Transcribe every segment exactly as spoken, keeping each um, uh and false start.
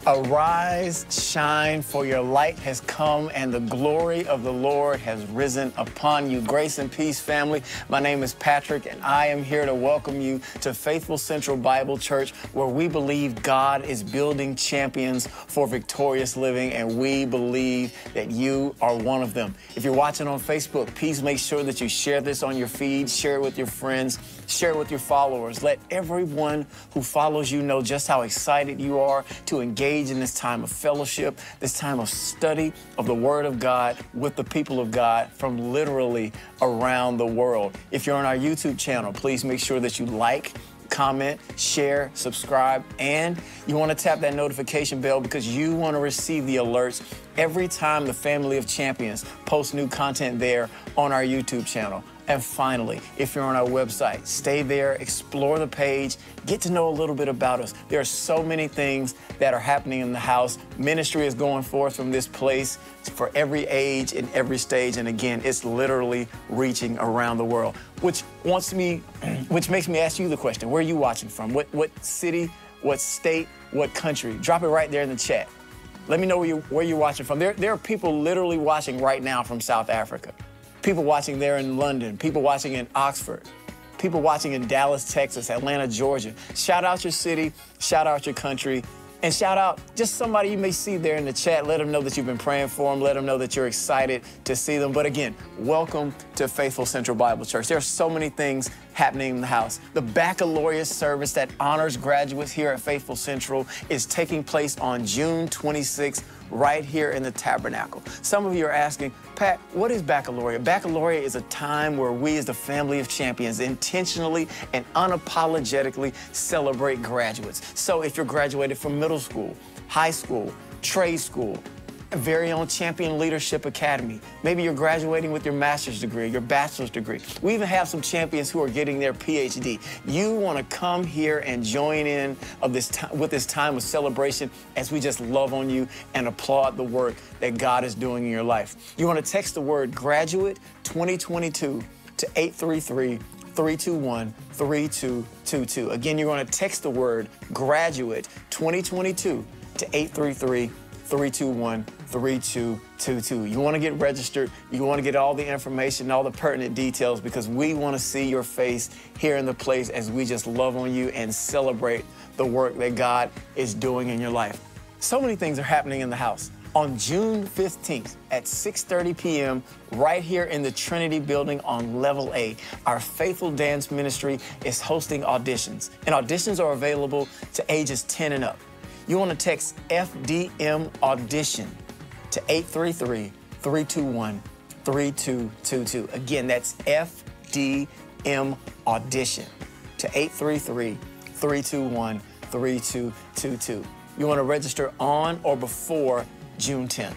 Arise, shine, for your light has come, and the glory of the Lord has risen upon you. Grace and peace, family. My name is Patrick, and I am here to welcome you to Faithful Central Bible Church, where we believe God is building champions for victorious living, and we believe that you are one of them. If you're watching on Facebook, please make sure that you share this on your feed, share it with your friends, share it with your followers. Let everyone who follows you know just how excited you are to engage in this time of fellowship, this time of study of the Word of God with the people of God from literally around the world. If you're on our YouTube channel, please make sure that you like, comment, share, subscribe, and you want to tap that notification bell because you want to receive the alerts every time the Family of Champions posts new content there on our YouTube channel. And finally, if you're on our website, stay there, explore the page, get to know a little bit about us. There are so many things that are happening in the house. Ministry is going forth from this place for every age and every stage. And again, it's literally reaching around the world, which wants me, which makes me ask you the question: where are you watching from? What, what city, what state, what country? Drop it right there in the chat. Let me know where, you, where you're watching from. There, there are people literally watching right now from South Africa. People watching there in London, people watching in Oxford, people watching in Dallas, Texas, Atlanta, Georgia. Shout out your city, shout out your country, and shout out just somebody you may see there in the chat. Let them know that you've been praying for them. Let them know that you're excited to see them. But again, welcome to Faithful Central Bible Church. There are so many things happening in the house. The baccalaureate service that honors graduates here at Faithful Central is taking place on June twenty-sixth, right here in the Tabernacle. Some of you are asking, Pat, what is baccalaureate? Baccalaureate is a time where we as the Family of Champions intentionally and unapologetically celebrate graduates. So if you're graduated from middle school, high school, trade school, very own Champion Leadership Academy. Maybe you're graduating with your master's degree, your bachelor's degree. We even have some champions who are getting their P H D. You want to come here and join in of this time, with this time of celebration as we just love on you and applaud the work that God is doing in your life. You want to text the word graduate twenty twenty-two to eight three three, three two one, three two two two. Again, you're going to text the word graduate twenty twenty-two to eight three three, three two one, three two two two. You want to get registered. You want to get all the information, all the pertinent details, because we want to see your face here in the place as we just love on you and celebrate the work that God is doing in your life. So many things are happening in the house. On June fifteenth at six thirty p m, right here in the Trinity building on level A, our Faithful Dance Ministry is hosting auditions. And auditions are available to ages ten and up. You want to text F D M audition to eight three three, three two one, three two two two. Again, that's F D M audition to eight three three, three two one, three two two two. You want to register on or before June tenth.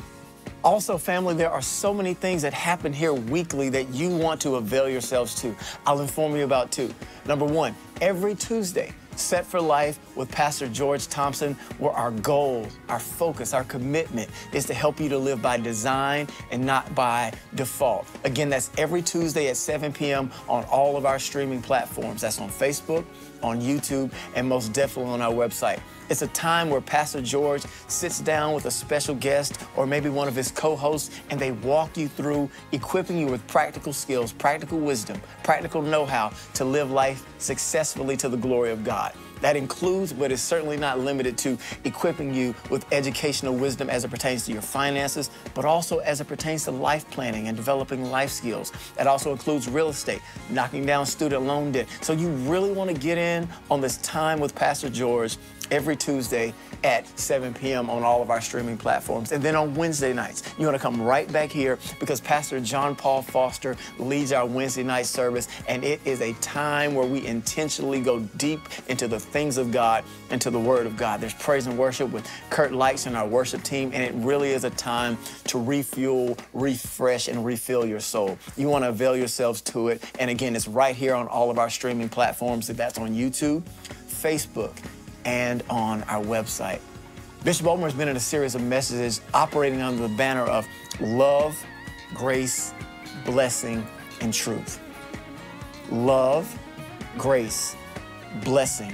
Also, family, there are so many things that happen here weekly that you want to avail yourselves to. I'll inform you about two. Number one, every Tuesday, Set for Life with Pastor George Thompson, where our goal, our focus, our commitment is to help you to live by design and not by default. Again, that's every Tuesday at seven p m on all of our streaming platforms. That's on Facebook, on YouTube, and most definitely on our website. It's a time where Pastor George sits down with a special guest or maybe one of his co-hosts, and they walk you through equipping you with practical skills, practical wisdom, practical know-how to live life successfully to the glory of God. That includes, but is certainly not limited to, equipping you with educational wisdom as it pertains to your finances, but also as it pertains to life planning and developing life skills. That also includes real estate, knocking down student loan debt. So you really want to get in on this time with Pastor George every Tuesday at seven p m on all of our streaming platforms. And then on Wednesday nights, you want to come right back here because Pastor John Paul Foster leads our Wednesday night service, and it is a time where we intentionally go deep into the things of God and to the Word of God. There's praise and worship with Kurt Likes and our worship team, and it really is a time to refuel, refresh, and refill your soul. You want to avail yourselves to it. And again, it's right here on all of our streaming platforms. That's on YouTube, Facebook, and on our website. Bishop Ulmer has been in a series of messages operating under the banner of love, grace, blessing, and truth. Love, grace, blessing,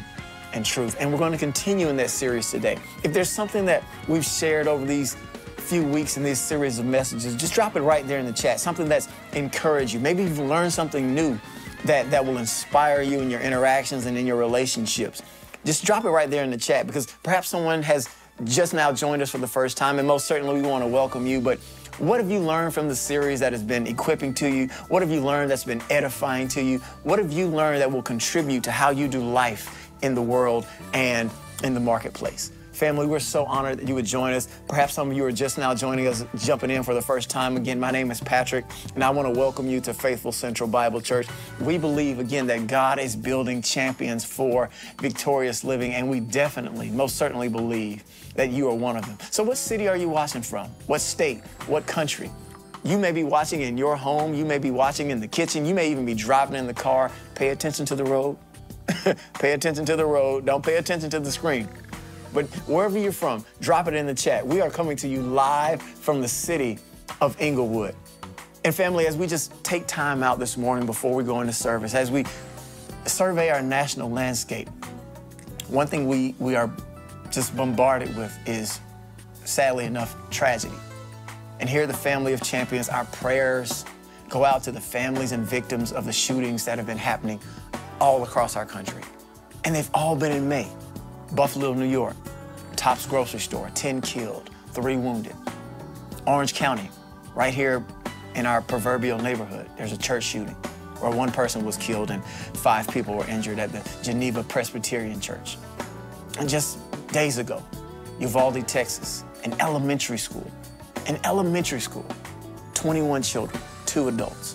and truth. And we're going to continue in that series today. If there's something that we've shared over these few weeks in this series of messages, just drop it right there in the chat, something that's encouraged you. Maybe you've learned something new that, that will inspire you in your interactions and in your relationships. Just drop it right there in the chat, because perhaps someone has just now joined us for the first time, and most certainly we want to welcome you. But what have you learned from the series that has been equipping to you? What have you learned that's been edifying to you? What have you learned that will contribute to how you do life in the world and in the marketplace? Family, we're so honored that you would join us. Perhaps some of you are just now joining us, jumping in for the first time. Again, my name is Patrick, and I want to welcome you to Faithful Central Bible Church. We believe, again, that God is building champions for victorious living, and we definitely, most certainly believe that you are one of them. So what city are you watching from? What state? What country? You may be watching in your home. You may be watching in the kitchen. You may even be driving in the car. Pay attention to the road. Pay attention to the road. Don't pay attention to the screen. But wherever you're from, drop it in the chat. We are coming to you live from the city of Inglewood. And family, as we just take time out this morning before we go into service, as we survey our national landscape, one thing we, we are just bombarded with is, sadly enough, tragedy. And here at the Family of Champions, our prayers go out to the families and victims of the shootings that have been happening all across our country. And they've all been in May. Buffalo, New York, Tops Grocery Store, ten killed, three wounded. Orange County, right here in our proverbial neighborhood, there's a church shooting where one person was killed and five people were injured at the Geneva Presbyterian Church. And just days ago, Uvalde, Texas, an elementary school, an elementary school, twenty-one children, two adults.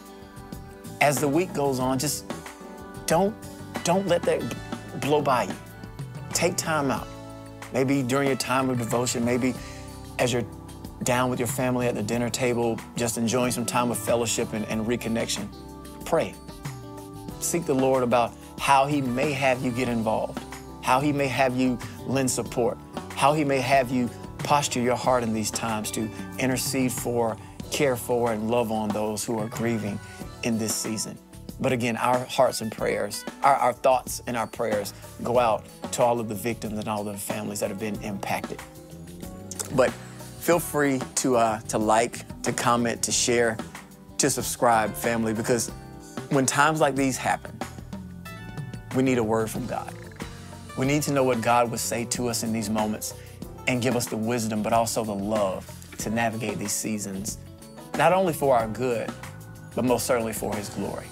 As the week goes on, just don't, don't let that blow by you. Take time out. Maybe during your time of devotion, maybe as you're down with your family at the dinner table, just enjoying some time of fellowship and, and reconnection. Pray. Seek the Lord about how He may have you get involved, how He may have you lend support, how He may have you posture your heart in these times to intercede for, care for, and love on those who are grieving in this season. But again, our hearts and prayers, our, our thoughts and our prayers go out to all of the victims and all of the families that have been impacted. But feel free to, uh, to like, to comment, to share, to subscribe, family, because when times like these happen, we need a word from God. We need to know what God would say to us in these moments and give us the wisdom, but also the love to navigate these seasons, not only for our good, but most certainly for His glory.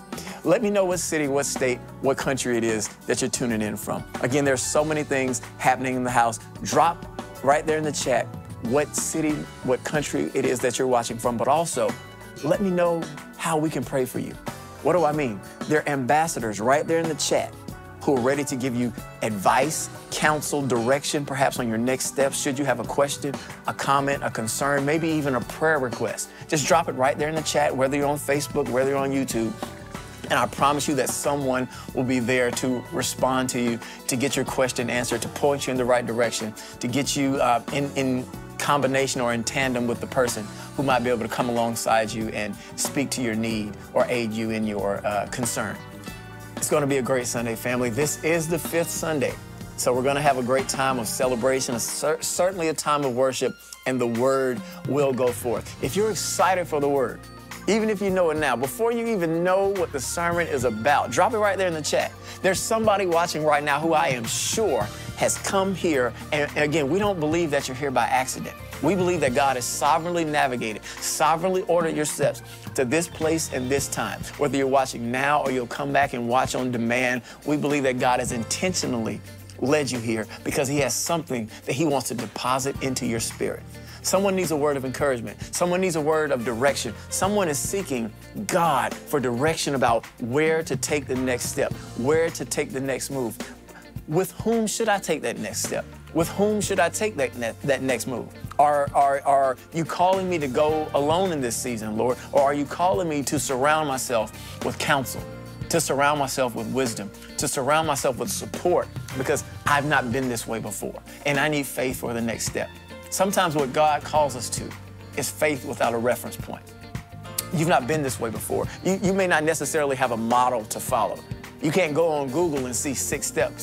Let me know what city, what state, what country it is that you're tuning in from. Again, there's so many things happening in the house. Drop right there in the chat what city, what country it is that you're watching from, but also let me know how we can pray for you. What do I mean? There are ambassadors right there in the chat who are ready to give you advice, counsel, direction, perhaps on your next steps. Should you have a question, a comment, a concern, maybe even a prayer request, just drop it right there in the chat, whether you're on Facebook, whether you're on YouTube. And I promise you that someone will be there to respond to you, to get your question answered, to point you in the right direction, to get you uh, in, in combination or in tandem with the person who might be able to come alongside you and speak to your need or aid you in your uh, concern. It's going to be a great Sunday, family. This is the fifth Sunday, so we're going to have a great time of celebration, a cer certainly a time of worship, and the Word will go forth. If you're excited for the Word, even if you know it now, before you even know what the sermon is about, drop it right there in the chat. There's somebody watching right now who I am sure has come here. And again, we don't believe that you're here by accident. We believe that God has sovereignly navigated, sovereignly ordered your steps to this place and this time. Whether you're watching now or you'll come back and watch on demand, we believe that God has intentionally led you here because He has something that He wants to deposit into your spirit. Someone needs a word of encouragement. Someone needs a word of direction. Someone is seeking God for direction about where to take the next step, where to take the next move. With whom should I take that next step? With whom should I take that, ne that next move? Are, are, are you calling me to go alone in this season, Lord? Or are you calling me to surround myself with counsel, to surround myself with wisdom, to surround myself with support? Because I've not been this way before, and I need faith for the next step. Sometimes what God calls us to is faith without a reference point. You've not been this way before. You, you may not necessarily have a model to follow. You can't go on Google and see six steps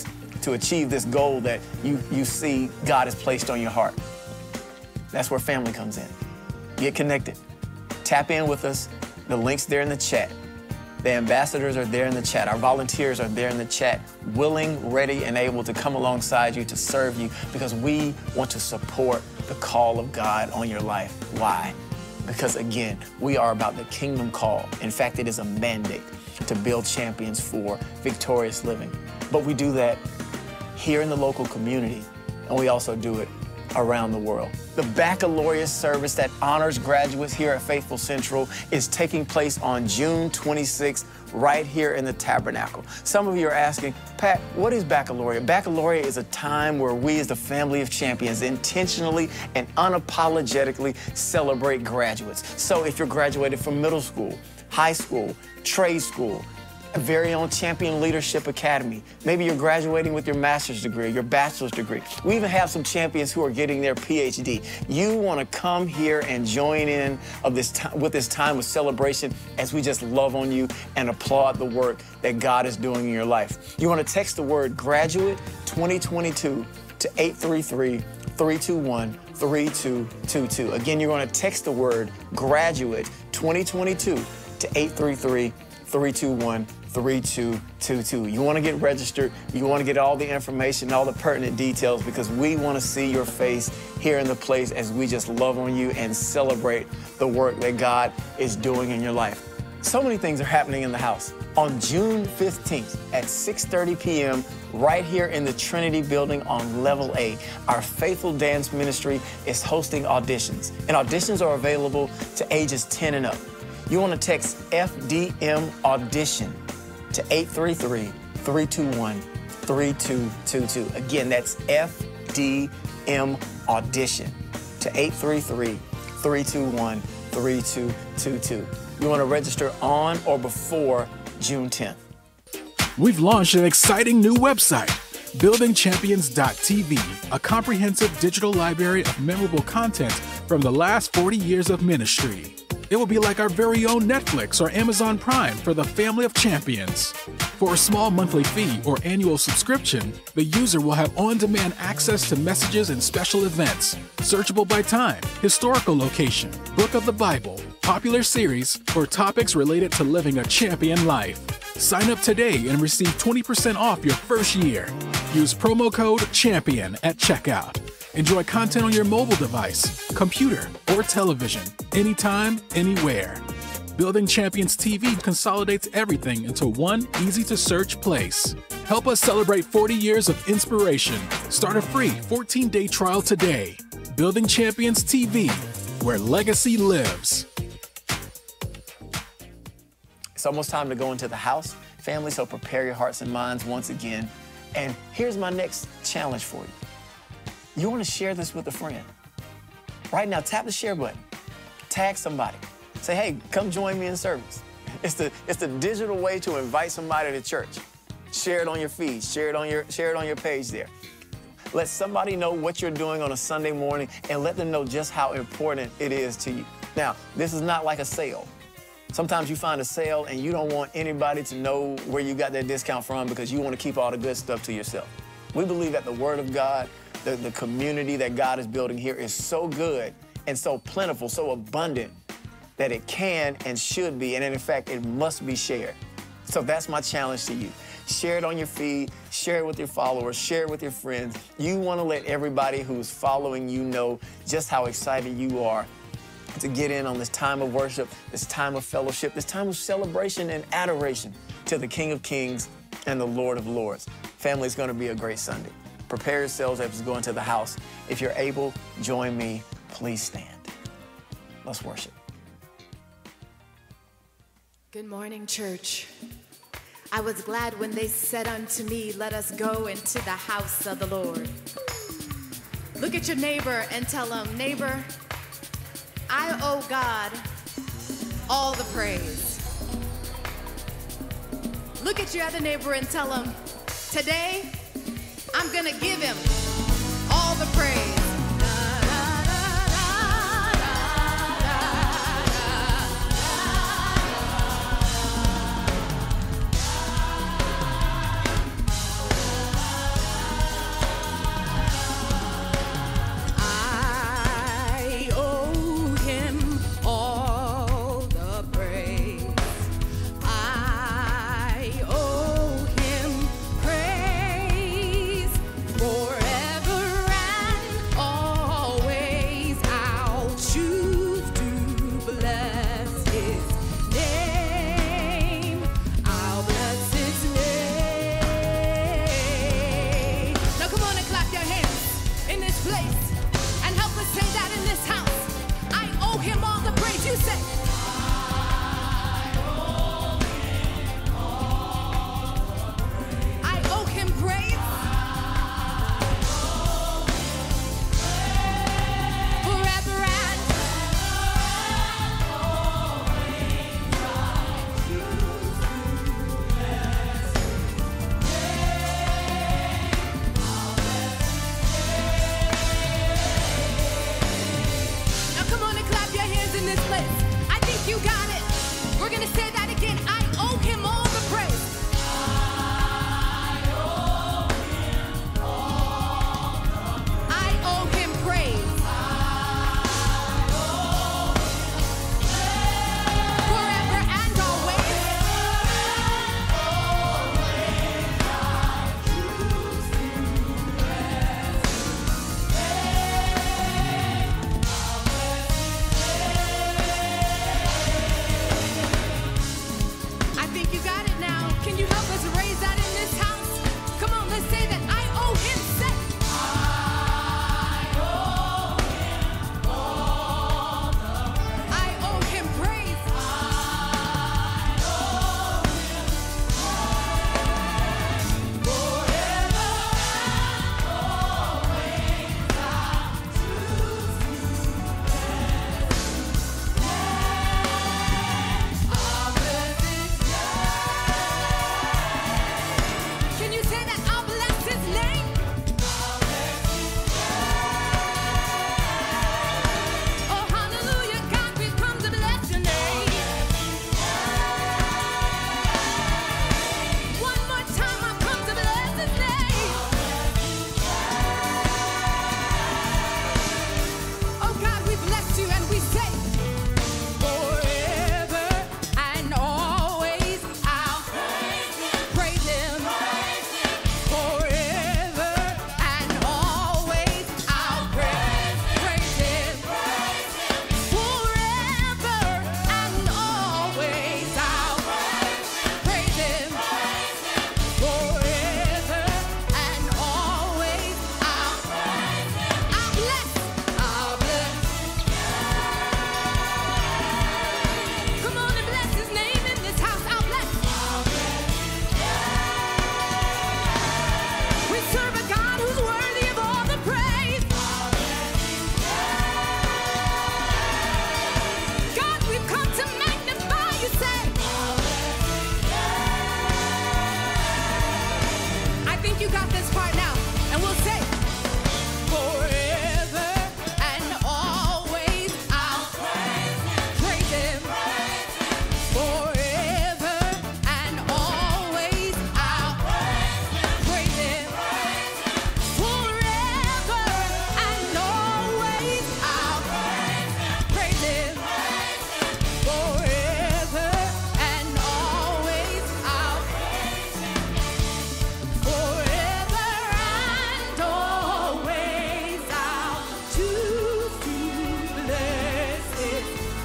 to achieve this goal that you, you see God has placed on your heart. That's where family comes in. Get connected. Tap in with us. The link's there in the chat. The ambassadors are there in the chat. Our volunteers are there in the chat, willing, ready, and able to come alongside you to serve you because we want to support the call of God on your life. Why? Because, again, we are about the kingdom call. In fact, it is a mandate to build champions for victorious living. But we do that here in the local community, and we also do it around the world. The baccalaureate service that honors graduates here at Faithful Central is taking place on June twenty-sixth right here in the Tabernacle. Some of you are asking, Pat, what is baccalaureate? Baccalaureate is a time where we as the family of champions intentionally and unapologetically celebrate graduates. So if you're graduated from middle school, high school, trade school, a very own Champion Leadership Academy. Maybe you're graduating with your master's degree, your bachelor's degree. We even have some champions who are getting their P H D. You want to come here and join in of this time, with this time of celebration as we just love on you and applaud the work that God is doing in your life. You want to text the word graduate twenty twenty-two to eight three three, three two one, three two two two. Again, you're going to text the word graduate twenty twenty-two to eight three three, three two one, three two two two. You want to get registered. You want to get all the information, all the pertinent details, because we want to see your face here in the place as we just love on you and celebrate the work that God is doing in your life. So many things are happening in the house. On June fifteenth at six thirty p m right here in the Trinity building on level A, our Faithful Dance Ministry is hosting auditions, and auditions are available to ages ten and up. You want to text F D M audition to eight three three, three two one, three two two two. Again, that's F D M audition to eight three three, three two one, three two two two. You want to register on or before June tenth. We've launched an exciting new website, building champions dot t v, a comprehensive digital library of memorable content from the last forty years of ministry. It will be like our very own Netflix or Amazon Prime for the family of champions. For a small monthly fee or annual subscription, the user will have on-demand access to messages and special events, searchable by time, historical location, book of the Bible, popular series, or topics related to living a champion life. Sign up today and receive twenty percent off your first year. Use promo code CHAMPION at checkout. Enjoy content on your mobile device, computer, or television, anytime, anywhere. Building Champions T V consolidates everything into one easy-to-search place. Help us celebrate forty years of inspiration. Start a free fourteen day trial today. Building Champions T V, where legacy lives. It's almost time to go into the house, family, so prepare your hearts and minds once again. And here's my next challenge for you. You want to share this with a friend. Right now, tap the share button. Tag somebody. Say, hey, come join me in service. It's the, it's the digital way to invite somebody to church. Share it on your feed. Share it on your, share it on your page there. Let somebody know what you're doing on a Sunday morning and let them know just how important it is to you. Now, this is not like a sale. Sometimes you find a sale and you don't want anybody to know where you got that discount from because you want to keep all the good stuff to yourself. We believe that the Word of God, the, the community that God is building here is so good and so plentiful, so abundant that it can and should be, and in fact, it must be shared. So that's my challenge to you. Share it on your feed, share it with your followers, share it with your friends. You want to let everybody who's following you know just how excited you are to get in on this time of worship, this time of fellowship, this time of celebration and adoration to the King of Kings and the Lord of Lords. Family, it's going to be a great Sunday. Prepare yourselves as we go into the house. If you're able, join me. Please stand. Let's worship. Good morning, church. I was glad when they said unto me, let us go into the house of the Lord. Look at your neighbor and tell him, neighbor, I owe God all the praise. Look at your other neighbor and tell him, today, I'm gonna give him all the praise. this house. I owe him all the praise. You say, I owe him praise. Forever and now come on and clap your hands in this place. I think you got it. We're gonna say that again. I owe him all the praise. I owe him praise. Forever and always. I think you got it now. Can you help us raise that in this house? Come on, let's say that. I owe him say. I owe him praise. Can you say that? I'll bless his name. Oh, hallelujah, God, we've come to bless your name. One more time, I've come to bless his name. Oh, God, we bless you and we say, forever and always I'll praise him. Forever and always I'll praise, praise him. Forever and always I'll praise him. Forever and always I'll I'll bless, I'll bless. Come on and bless his name in this house. I'll bless. We serve a God who's worthy of all the praise. God, we've come to magnify you, say. I think you got this part now, and we'll say, forever and always I'll praise him. Forever and always I'll praise him. Forever and always I'll praise him. Forever and always I'll forever and always I'll choose to bless his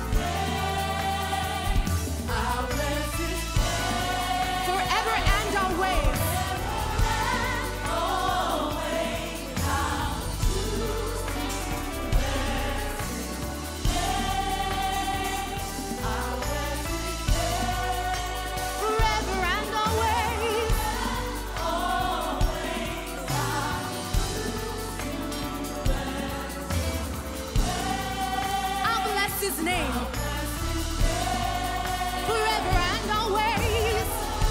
name. I'll bless his name. Forever and always. Forever and always. I'll bless his name. Forever and always.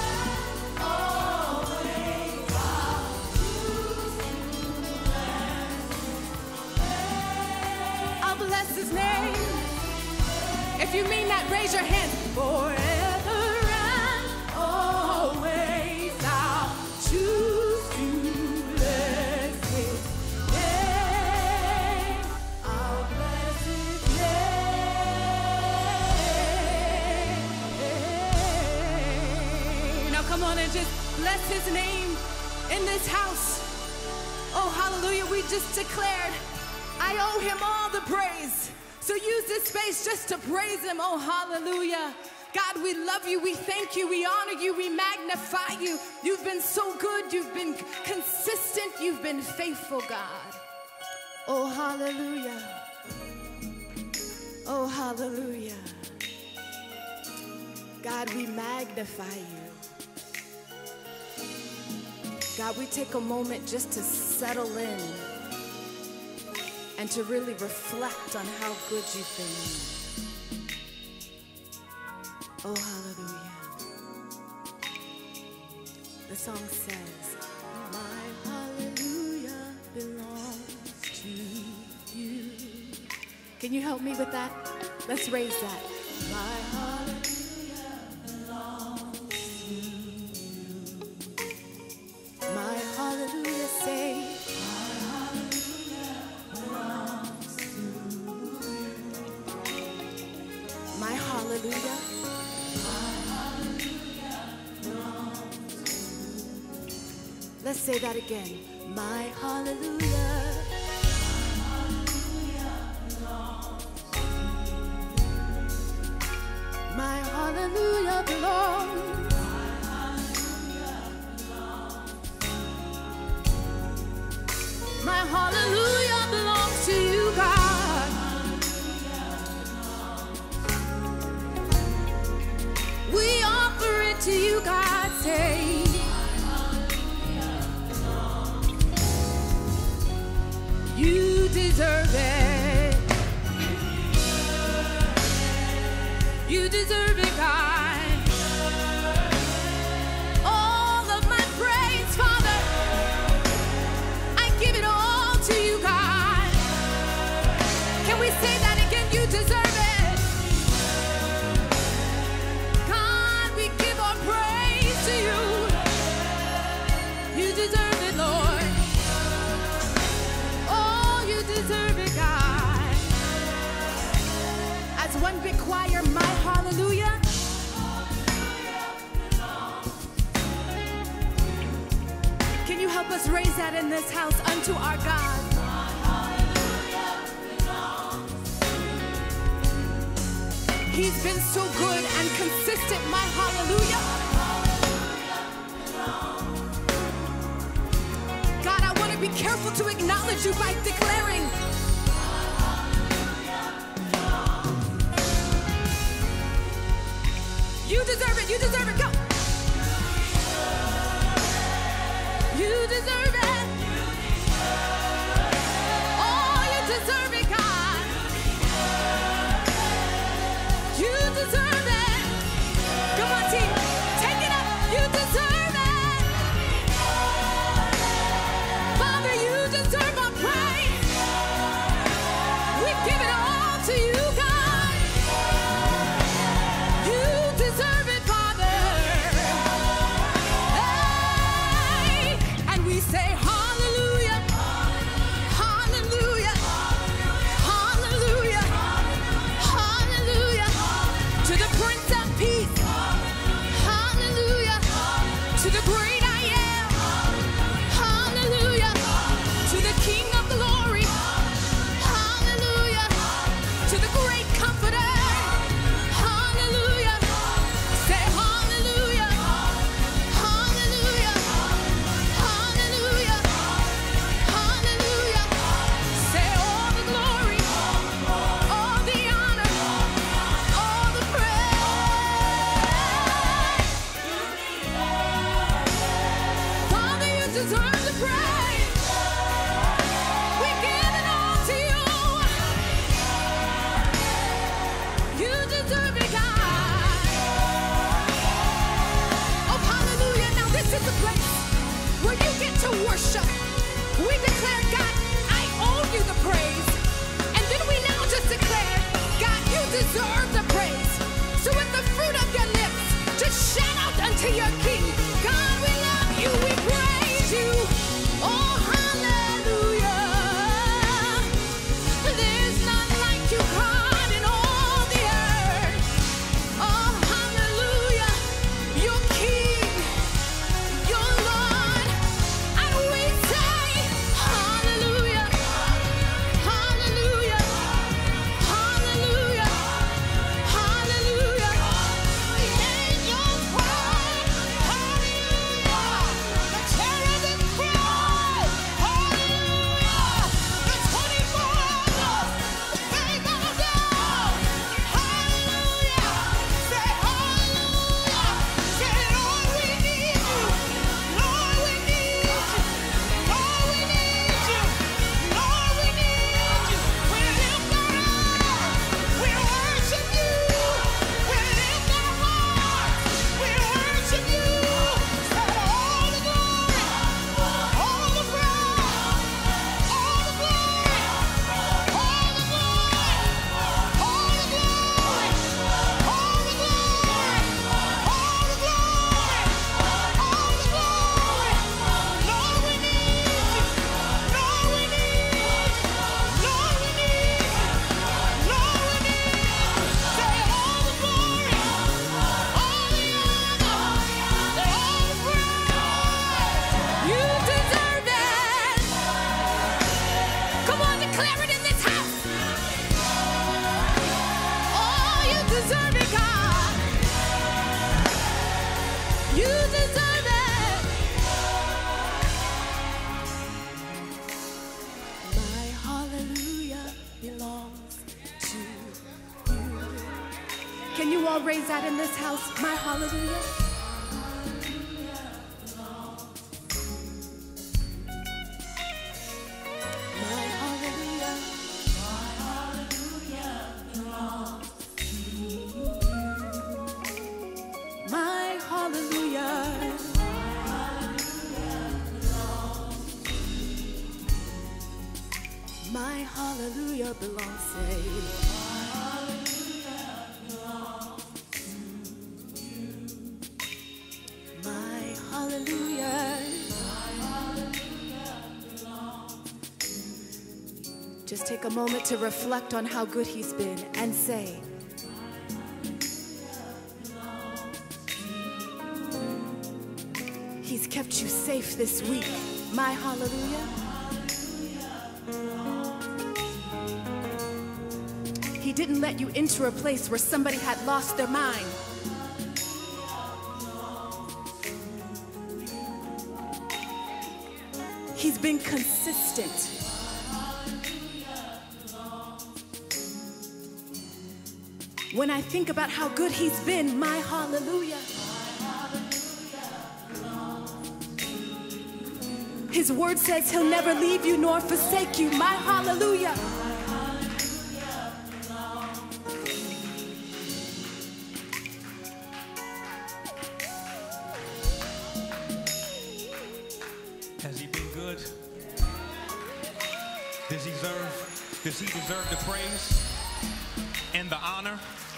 I'll bless his name. If you mean that, raise your hand. Forever and always I'll choose to bless his name. I'll bless his name. Now come on and just bless his name in this house. Oh, hallelujah, we just declared, I owe him all the praise. So use this space just to praise him. Oh, hallelujah. God, we love you, we thank you, we honor you, we magnify you. You've been so good, you've been consistent, you've been faithful, God. Oh, hallelujah. Oh, hallelujah. God, we magnify you. God, we take a moment just to settle in and to really reflect on how good you've been. Oh, hallelujah. The song says, my hallelujah belongs to you. Can you help me with that? Let's raise that. My hallelujah belongs to you. My hallelujah say, my hallelujah. My hallelujah belongs to you. Let's say that again. My hallelujah. My hallelujah belongs to you. My hallelujah belongs. My hallelujah belongs to you, God. We offer it to you, God. Say, you deserve it. You deserve it, God. All of my praise, Father, I give it all to you, God. Can we say that again? You deserve it. You deserve it, Lord. Oh, you deserve it, God. As one big choir, my hallelujah. Can you help us raise that in this house unto our God? He's been so good and consistent, my hallelujah. Be careful to acknowledge you by declaring, you deserve it, you deserve it, go. You deserve it. Oh, you deserve it, God. You deserve it. Come on, team, take it up. You deserve it. Father, you deserve our praise. Can you all raise that in this house? My hallelujah. My hallelujah. My hallelujah. My hallelujah belongs to you. My hallelujah. Just take a moment to reflect on how good he's been and say, he's kept you safe this week. My hallelujah. He didn't let you enter a place where somebody had lost their mind. He's been consistent. When I think about how good he's been, my hallelujah. His word says he'll never leave you nor forsake you. My hallelujah. Has he been good? Does he deserve, does he deserve the praise and the honor?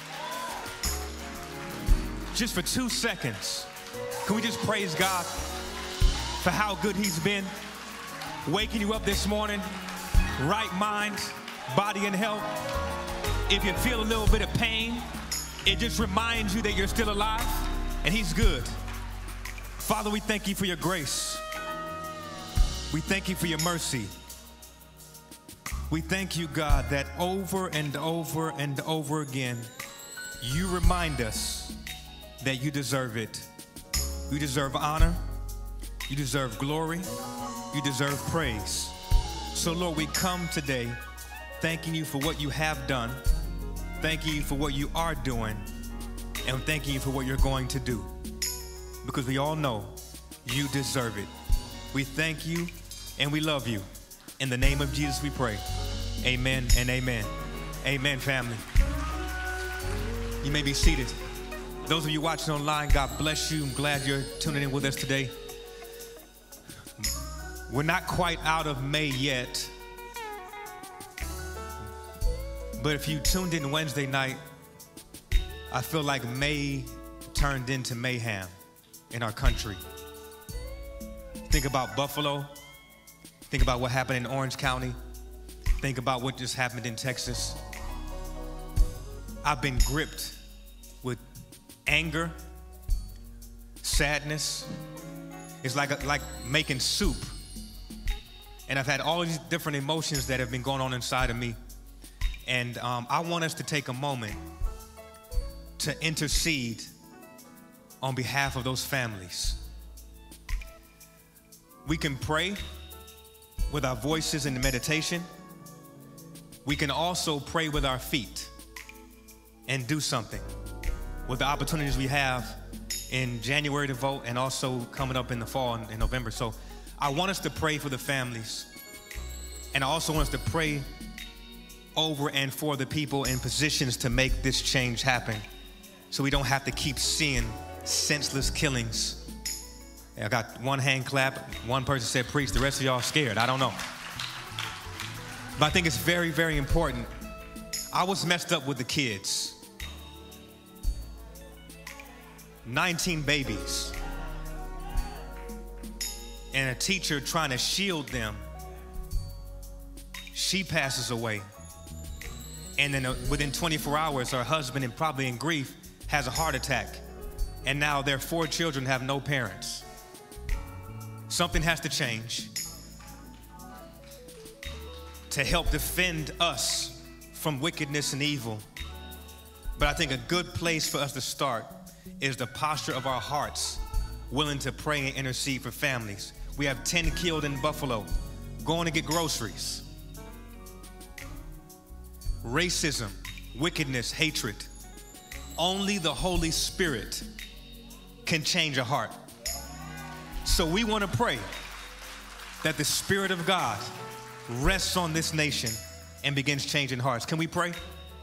Just for two seconds, can we just praise God for how good he's been? Waking you up this morning, right mind, body and health. If you feel a little bit of pain, it just reminds you that you're still alive and he's good. Father, we thank you for your grace. We thank you for your mercy. We thank you, God, that over and over and over again, you remind us that you deserve it. You deserve honor. You deserve glory. You deserve praise. So, Lord, we come today thanking you for what you have done, thanking you for what you are doing, and thanking you for what you're going to do. Because we all know you deserve it. We thank you and we love you. In the name of Jesus we pray. Amen and amen. Amen, family. You may be seated. Those of you watching online, God bless you. I'm glad you're tuning in with us today. We're not quite out of May yet, but if you tuned in Wednesday night, I feel like May turned into mayhem in our country. Think about Buffalo. Think about what happened in Orange County. Think about what just happened in Texas. I've been gripped with anger, sadness. It's like, a, like making soup. And I've had all these different emotions that have been going on inside of me. And um, I want us to take a moment to intercede on behalf of those families. We can pray with our voices in the meditation. We can also pray with our feet and do something with the opportunities we have in January to vote and also coming up in the fall in, in November. So I want us to pray for the families, and I also want us to pray over and for the people in positions to make this change happen so we don't have to keep seeing senseless killings. I got one hand clap, one person said preach, the rest of y'all scared. I don't know. But I think it's very, very important. I was messed up with the kids. nineteen babies. And a teacher trying to shield them. She passes away. And then uh, within twenty-four hours, her husband, and probably in grief, has a heart attack. And now their four children have no parents. Something has to change to help defend us from wickedness and evil. But I think a good place for us to start is the posture of our hearts, willing to pray and intercede for families. We have ten killed in Buffalo, going to get groceries. Racism, wickedness, hatred. only the Holy Spirit can change a heart. So we want to pray that the Spirit of God rests on this nation and begins changing hearts. Can we pray?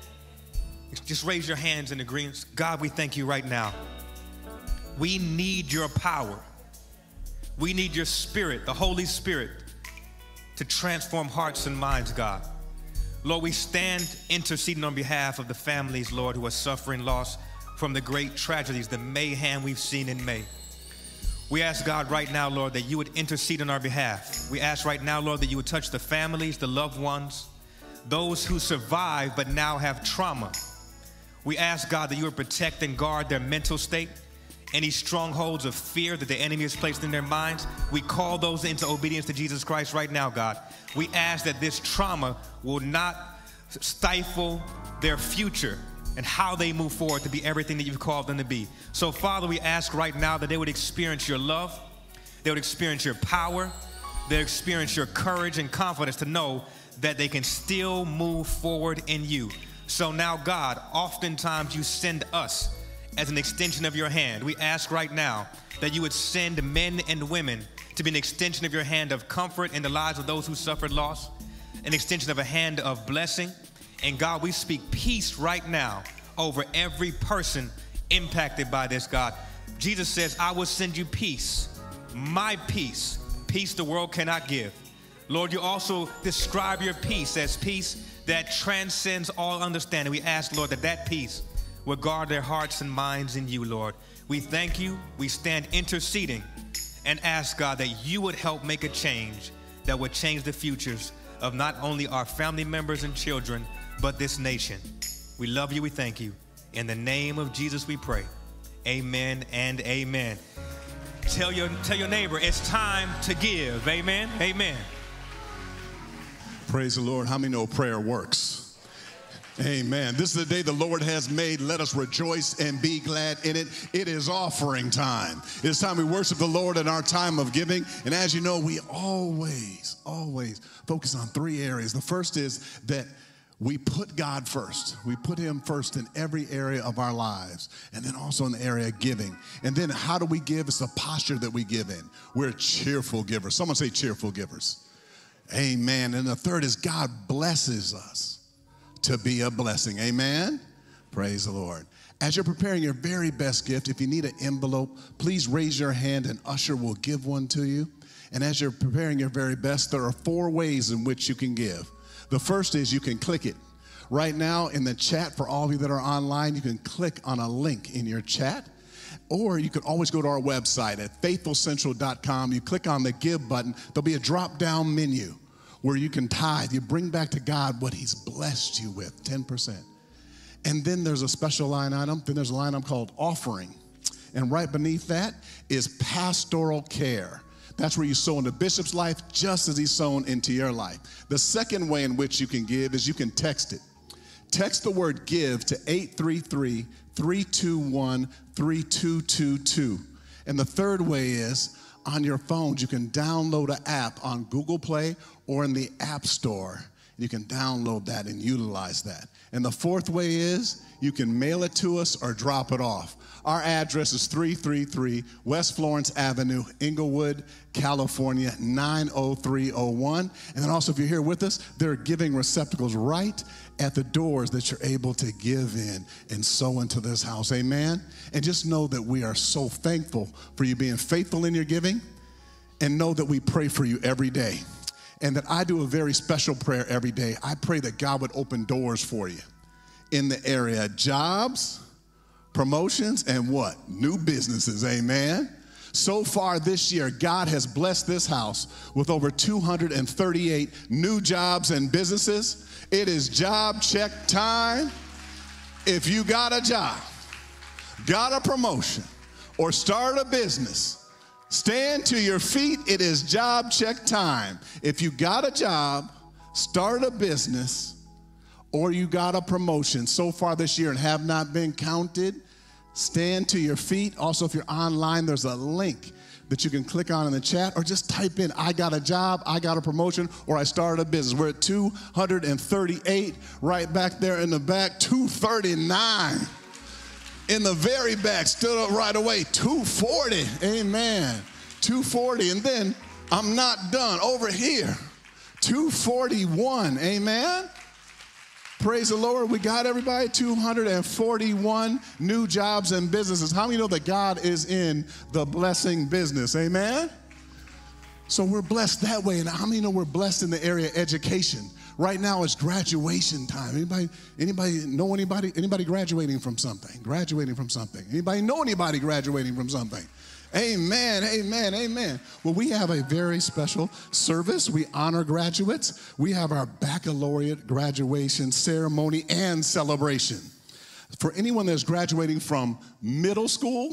Just raise your hands in agreement. God, we thank you right now. We need your power. We need your Spirit, the Holy Spirit, to transform hearts and minds, God. Lord, we stand interceding on behalf of the families, Lord, who are suffering loss from the great tragedies, the mayhem we've seen in May. We ask, God, right now, Lord, that you would intercede on our behalf. We ask right now, Lord, that you would touch the families, the loved ones, those who survived but now have trauma. We ask, God, that you would protect and guard their mental state. Any strongholds of fear that the enemy has placed in their minds, we call those into obedience to Jesus Christ right now, God. We ask that this trauma will not stifle their future and how they move forward to be everything that you've called them to be. So, Father, we ask right now that they would experience your love, they would experience your power, they would experience your courage and confidence to know that they can still move forward in you. So now, God, oftentimes you send us as an extension of your hand. We ask right now that you would send men and women to be an extension of your hand of comfort in the lives of those who suffered loss, an extension of a hand of blessing. And God, we speak peace right now over every person impacted by this, God. Jesus says, I will send you peace, my peace, peace the world cannot give. Lord, you also describe your peace as peace that transcends all understanding. We ask, Lord, that that peace will guard their hearts and minds in you, Lord. We thank you. We stand interceding and ask, God, that you would help make a change that would change the futures of not only our family members and children, but this nation. We love you. We thank you. In the name of Jesus, we pray. Amen and amen. Tell your, tell your neighbor, it's time to give. Amen. Amen. Praise the Lord. How many know prayer works? Amen. This is the day the Lord has made. Let us rejoice and be glad in it. It is offering time. It's time we worship the Lord in our time of giving. And as you know, we always, always focus on three areas. The first is that we put God first. We put him first in every area of our lives, and then also in the area of giving. And then how do we give? It's the posture that we give in. We're cheerful givers. Someone say cheerful givers. Amen. And the third is God blesses us to be a blessing. Amen. Praise the Lord. As you're preparing your very best gift, if you need an envelope, please raise your hand and usher will give one to you. And as you're preparing your very best, there are four ways in which you can give. The first is you can click it. Right now in the chat, for all of you that are online, you can click on a link in your chat. Or you can always go to our website at faithful central dot com. You click on the give button. There'll be a drop-down menu where you can tithe. You bring back to God what he's blessed you with, ten percent. And then there's a special line item. Then there's a line item called offering. And right beneath that is pastoral care. That's where you sow into Bishop's life just as he's sown into your life. The second way in which you can give is you can text it. Text the word give to eight three three, three two one, three two two two. And the third way is on your phones, you can download an app on Google Play or in the App Store. You can download that and utilize that. And the fourth way is you can mail it to us or drop it off. Our address is three three three West Florence Avenue, Inglewood, California, nine oh three oh one. And then also, if you're here with us, there are giving receptacles right at the doors that you're able to give in and sow into this house. Amen? And just know that we are so thankful for you being faithful in your giving, and know that we pray for you every day. And that I do a very special prayer every day. I pray that God would open doors for you in the area of jobs, promotions, and what? New businesses. Amen. So far this year, God has blessed this house with over two hundred thirty-eight new jobs and businesses. It is job check time. If you got a job, got a promotion, or start a business, stand to your feet. It is job check time. If you got a job, start a business, or you got a promotion so far this year and have not been counted, stand to your feet. Also, if you're online, there's a link that you can click on in the chat, or just type in, I got a job, I got a promotion, or I started a business. We're at two hundred thirty-eight, right back there in the back, two thirty-nine. in the very back stood up right away. two forty. Amen. two forty. And then I'm not done. Over here, two forty-one. Amen. Praise the Lord. We got everybody. two hundred forty-one new jobs and businesses. How many know that God is in the blessing business? Amen. So we're blessed that way. And how many know we're blessed in the area of education? Right now it's graduation time. Anybody, anybody know anybody, anybody graduating from something? Graduating from something. Anybody know anybody graduating from something? Amen, amen, amen. Well, we have a very special service. We honor graduates. We have our baccalaureate graduation ceremony and celebration. For anyone that's graduating from middle school,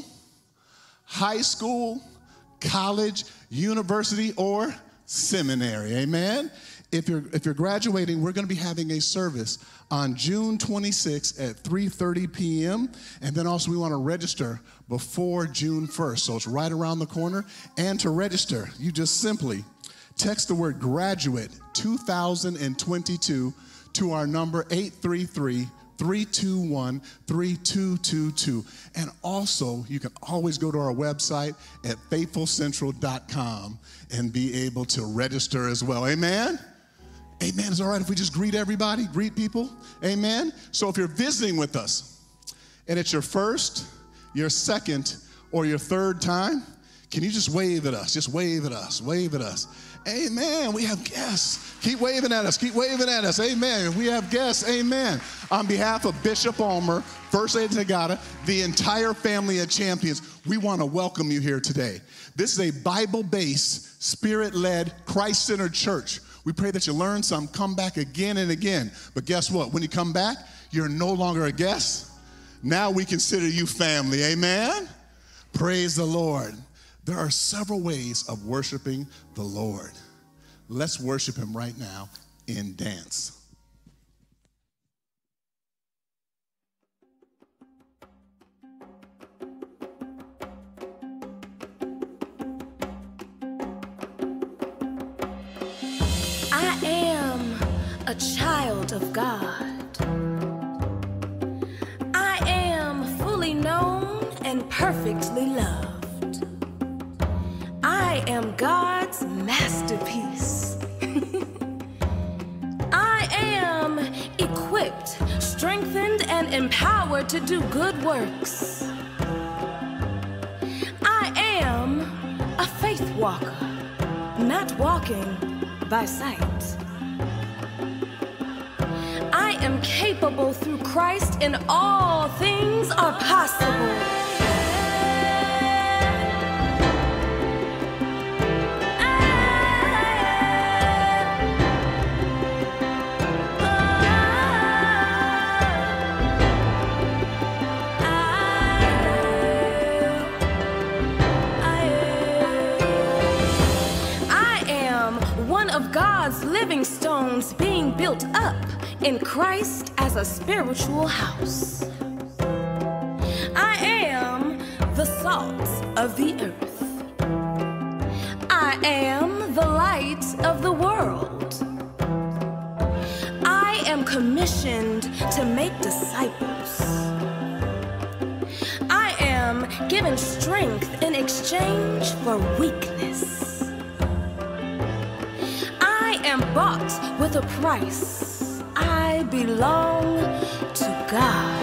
high school, college, university, or seminary, amen? If you're, if you're graduating, we're going to be having a service on June twenty-sixth at three thirty p m And then also we want to register before June first. So it's right around the corner. And to register, you just simply text the word graduate two thousand twenty-two to our number eight three three, three two one, three two two two. And also, you can always go to our website at faithful central dot com and be able to register as well. Amen? Amen. Is it all right if we just greet everybody, greet people? Amen. So if you're visiting with us and it's your first, your second, or your third time, can you just wave at us? Just wave at us, wave at us. Amen. We have guests. Keep waving at us. Keep waving at us. Amen. We have guests. Amen. On behalf of Bishop Ulmer, First Lady Tagata, the entire family of champions, we want to welcome you here today. This is a Bible-based, Spirit-led, Christ-centered church. We pray that you learn something, come back again and again. But guess what? When you come back, you're no longer a guest. Now we consider you family. Amen? Praise the Lord. There are several ways of worshiping the Lord. Let's worship him right now in dance. I am a child of God. I am fully known and perfectly loved. I am God's masterpiece. I am equipped, strengthened, and empowered to do good works. I am a faith walker, not walking by sight. I am capable through Christ, and all things are possible. God's living stones being built up in Christ as a spiritual house. I am the salt of the earth. I am the light of the world. I am commissioned to make disciples. I am given strength in exchange for weakness. I am bought with a price. I belong to God.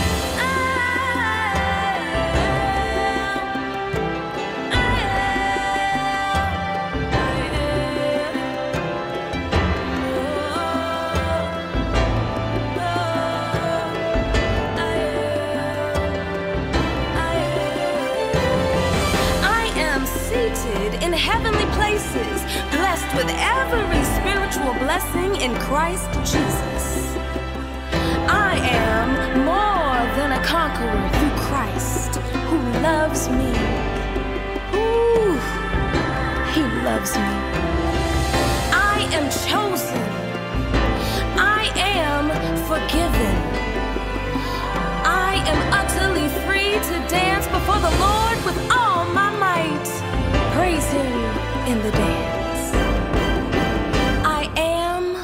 I am seated in heavenly places, blessed with every spiritual blessing in Christ Jesus. I am more than a conqueror through Christ, who loves me. Ooh, he loves me. I am chosen. I am forgiven. I am utterly free to dance before the Lord with all my might. Praise him in the dance. I am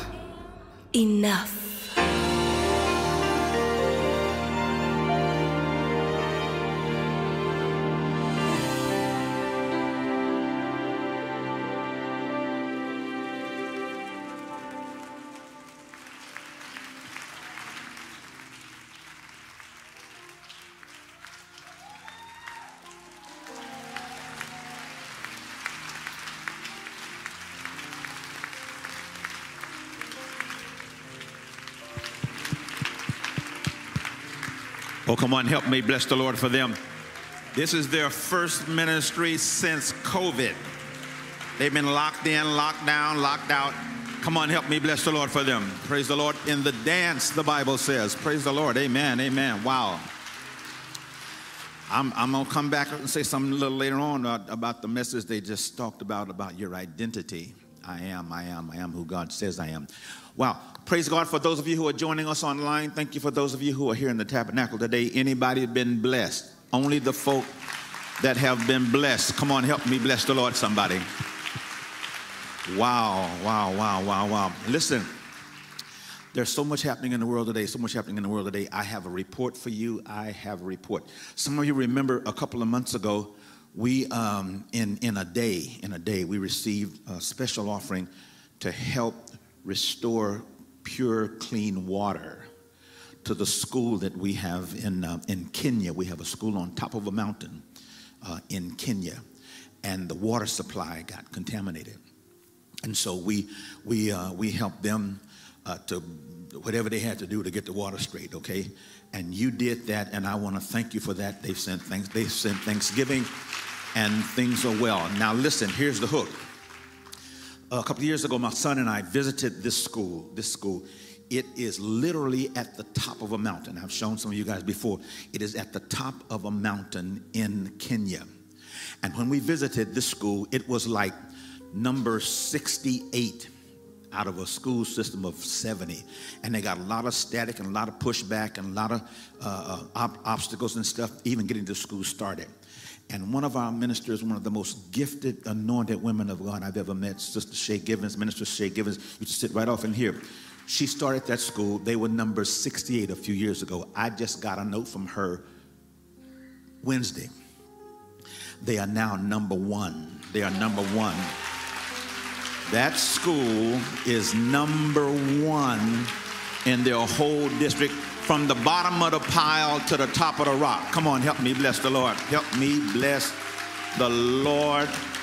enough. Oh, come on, help me bless the Lord for them. This is their first ministry since COVID. They've been locked in, locked down, locked out. Come on, help me bless the Lord for them. Praise the Lord. In the dance, the Bible says. Praise the Lord. Amen. Amen. Wow. I'm, I'm going to come back and say something a little later on about the message they just talked about, about your identity. I am, I am, I am who God says I am. Wow. Praise God for those of you who are joining us online. Thank you for those of you who are here in the tabernacle today. Anybody been blessed? Only the folk that have been blessed. Come on, help me bless the Lord, somebody. Wow, wow, wow, wow, wow. Listen, there's so much happening in the world today, so much happening in the world today. I have a report for you. I have a report. Some of you remember a couple of months ago, we, um, in, in a day, in a day, we received a special offering to help restore pure, clean water to the school that we have in, uh, in Kenya. We have a school on top of a mountain uh, in Kenya, and the water supply got contaminated. And so we we uh, we helped them uh, to whatever they had to do to get the water straight, okay? And you did that, and I want to thank you for that. They've sent thanks. They've sent Thanksgiving, and things are well. Now listen, here's the hook. A couple of years ago, my son and I visited this school. This school, it is literally at the top of a mountain. I've shown some of you guys before. It is at the top of a mountain in Kenya. And when we visited this school, it was like number sixty-eight out of a school system of seventy, and they got a lot of static and a lot of pushback and a lot of uh, ob obstacles and stuff, even getting the school started. And one of our ministers, one of the most gifted, anointed women of God I've ever met, Sister Shay Givens, Minister Shay Givens, used to sit right off in here. She started that school. They were number sixty-eight a few years ago. I just got a note from her Wednesday. They are now number one. They are number one. That school is number one in their whole district, from the bottom of the pile to the top of the rock. Come on, help me bless the Lord. Help me bless the Lord.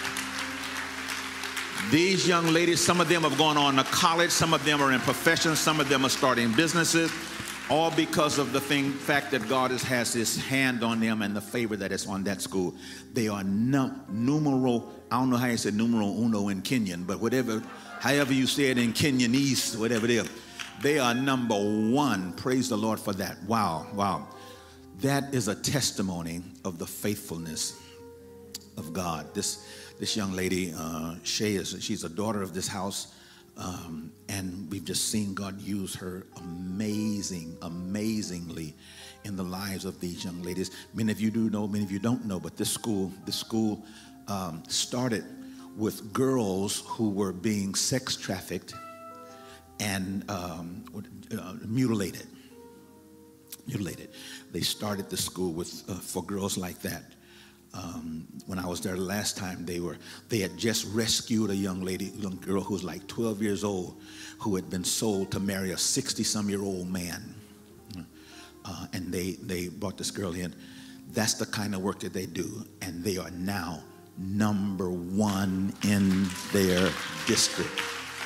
These young ladies, some of them have gone on to college, some of them are in professions, some of them are starting businesses, all because of the thing, fact that God has, has his hand on them and the favor that is on that school. They are num numero, I don't know how you say numero uno in Kenyan, but whatever, however you say it in Kenyanese, whatever it is, they are number one. Praise the Lord for that. Wow, wow. That is a testimony of the faithfulness of God. This, this young lady, uh, Shay, is, she's a daughter of this house. Um, and we've just seen God use her amazing, amazingly in the lives of these young ladies. Many of you do know, many of you don't know, but this school, this school um, started with girls who were being sex trafficked and um, uh, mutilated. Mutilated. They started the school with uh, for girls like that. Um, when I was there the last time, they were they had just rescued a young lady, young girl who was like twelve years old, who had been sold to marry a sixty-some-year-old man. Uh, and they they brought this girl in. That's the kind of work that they do, and they are now number one in their district.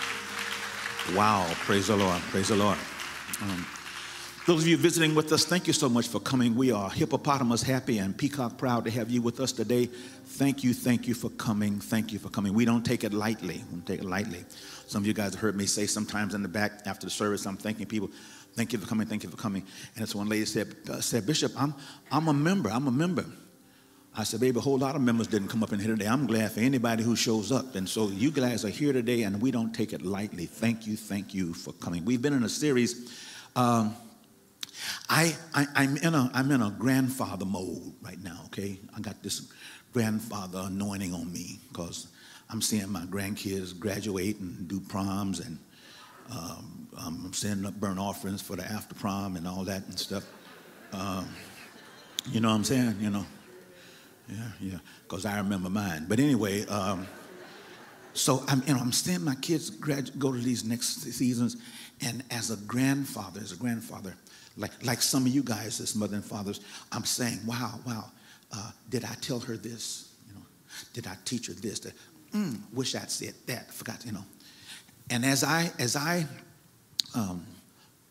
Wow! Praise the Lord! Praise the Lord! Um, Those of you visiting with us, thank you so much for coming. We are hippopotamus happy and peacock proud to have you with us today. Thank you, thank you for coming. Thank you for coming. We don't take it lightly. We don't take it lightly. Some of you guys have heard me say sometimes in the back after the service, I'm thanking people, thank you for coming, thank you for coming. And this one lady said, uh, said Bishop, I'm, I'm a member, I'm a member. I said, baby, a whole lot of members didn't come up in here today. I'm glad for anybody who shows up. And so you guys are here today, and we don't take it lightly. Thank you, thank you for coming. We've been in a series. Um, I, I, I'm, in a, I'm in a grandfather mode right now, okay? I got this grandfather anointing on me because I'm seeing my grandkids graduate and do proms, and um, I'm sending up burnt offerings for the after prom and all that and stuff. Um, you know what I'm saying? You know? Yeah, yeah, because I remember mine. But anyway, um, so I'm, you know, I'm seeing my kids grad go to these next seasons, and as a grandfather, as a grandfather, Like, like some of you guys as mother and fathers, I'm saying, wow, wow, uh, did I tell her this? You know, did I teach her this? That, mm, wish I'd said that, forgot, you know. And as I, as I um,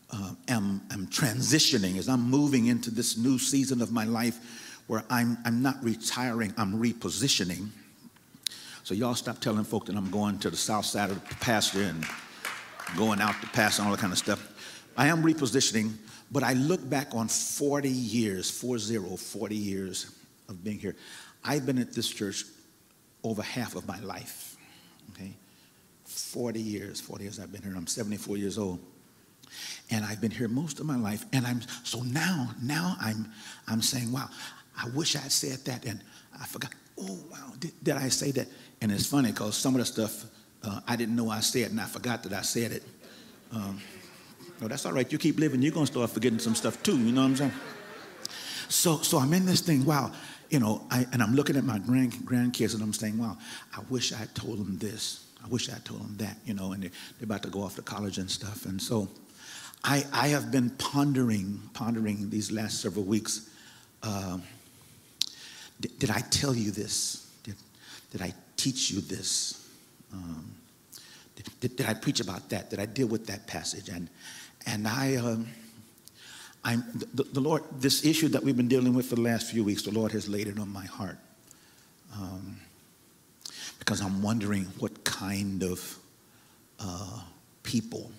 uh, am, am transitioning, as I'm moving into this new season of my life where I'm, I'm not retiring, I'm repositioning. So y'all stop telling folk that I'm going to the south side of the pasture and going out to pasture and all that kind of stuff. I am repositioning, but I look back on forty years, four zero, forty years of being here. I've been at this church over half of my life, okay? forty years, forty years I've been here. I'm seventy-four years old. And I've been here most of my life. And I'm, so now, now I'm, I'm saying, wow, I wish I had said that and I forgot. Oh, wow, did, did I say that? And it's funny because some of the stuff uh, I didn't know I said and I forgot that I said it. Um, no, that's all right. You keep living, you're going to start forgetting some stuff too, you know what I'm saying? So, so I'm in this thing, wow, you know, I, and I'm looking at my grand, grandkids and I'm saying, wow, I wish I had told them this. I wish I had told them that, you know, and they're, they're about to go off to college and stuff. And so I, I have been pondering, pondering these last several weeks. Uh, did, did I tell you this? Did, did I teach you this? Um, did, did, did I preach about that? Did I deal with that passage? And, and I... Um, I'm, the, the Lord, this issue that we've been dealing with for the last few weeks, the Lord has laid it on my heart. Um, because I'm wondering what kind of uh, people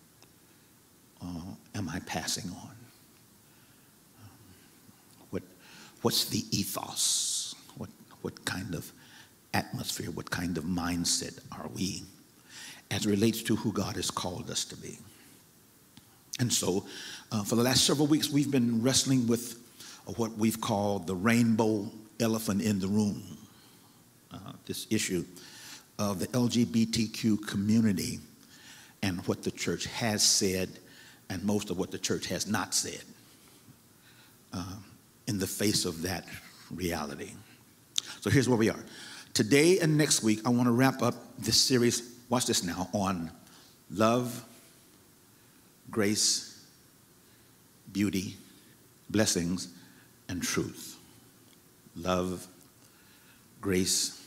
uh, am I passing on? Um, what, what's the ethos? What, what kind of atmosphere, what kind of mindset are we as it relates to who God has called us to be? And so, uh, for the last several weeks, we've been wrestling with uh, what we've called the rainbow elephant in the room, uh, this issue of the L G B T Q community and what the church has said and most of what the church has not said uh, in the face of that reality. So here's where we are. Today and next week, I want to wrap up this series, watch this now, on love, grace, beauty, blessings, and truth. Love, grace,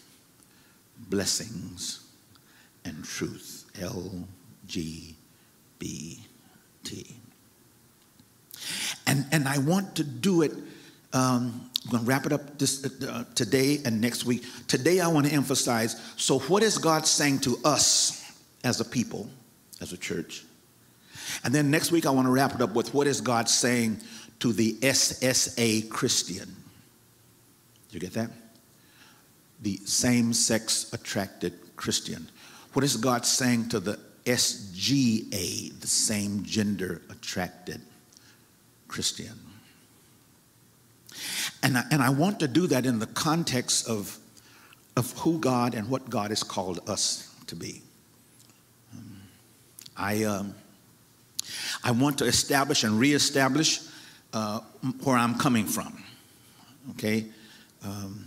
blessings, and truth. L G B T. And, and I want to do it, um, I'm going to wrap it up this, uh, today and next week. Today I want to emphasize, so what is God saying to us as a people, as a church? And then next week, I want to wrap it up with what is God saying to the S S A Christian. Did you get that? The same-sex attracted Christian. What is God saying to the S G A, the same gender attracted Christian? And I, and I want to do that in the context of, of who God and what God has called us to be. Um, I... Um, I want to establish and reestablish uh, where I'm coming from, okay? Um,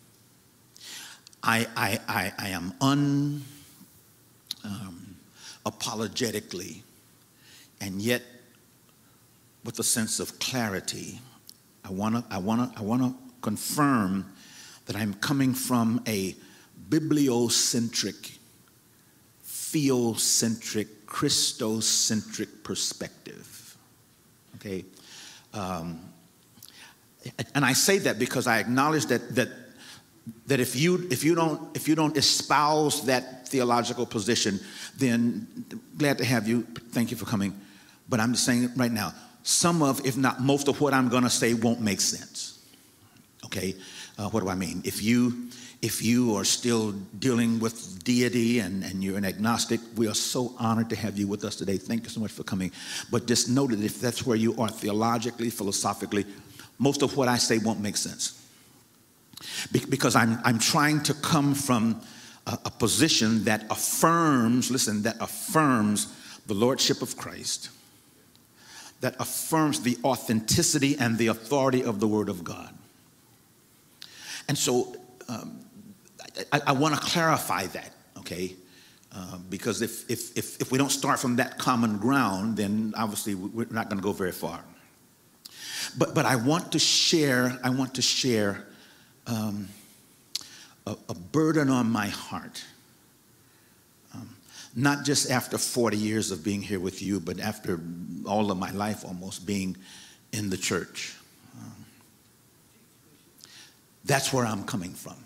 I, I, I, I am un, um, apologetically, and yet with a sense of clarity, I want to I want to I want to confirm that I'm coming from a bibliocentric, theocentric, Christocentric perspective, okay? Um, and I say that because I acknowledge that that that if you if you don't if you don't espouse that theological position, then glad to have you. Thank you for coming. But I'm just saying right now, some of, if not most of what I'm going to say won't make sense. Okay, uh, what do I mean? If you If you are still dealing with deity and, and you're an agnostic, we are so honored to have you with us today. Thank you so much for coming. But just know that if that's where you are theologically, philosophically, most of what I say won't make sense. Be- because I'm, I'm trying to come from a, a position that affirms, listen, that affirms the Lordship of Christ, that affirms the authenticity and the authority of the Word of God. And so, um, I, I want to clarify that, okay? Uh, because if, if, if, if we don't start from that common ground, then obviously we're not going to go very far. But, but I want to share, I want to share um, a, a burden on my heart um, not just after forty years of being here with you, but after all of my life almost being in the church. Um, that's where I'm coming from.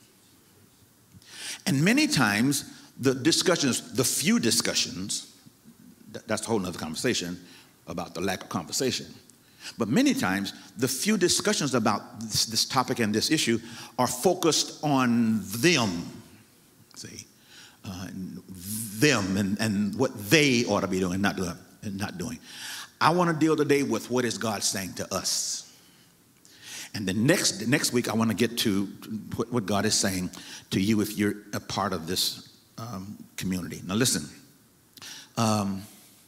And many times, the discussions, the few discussions, that's a whole nother conversation about the lack of conversation. But many times, the few discussions about this, this topic and this issue are focused on them, see, uh, them and, and what they ought to be doing and not doing, and not doing. I want to deal today with what is God saying to us. And the next, the next week, I want to get to what, what God is saying to you if you're a part of this um, community. Now listen. Um,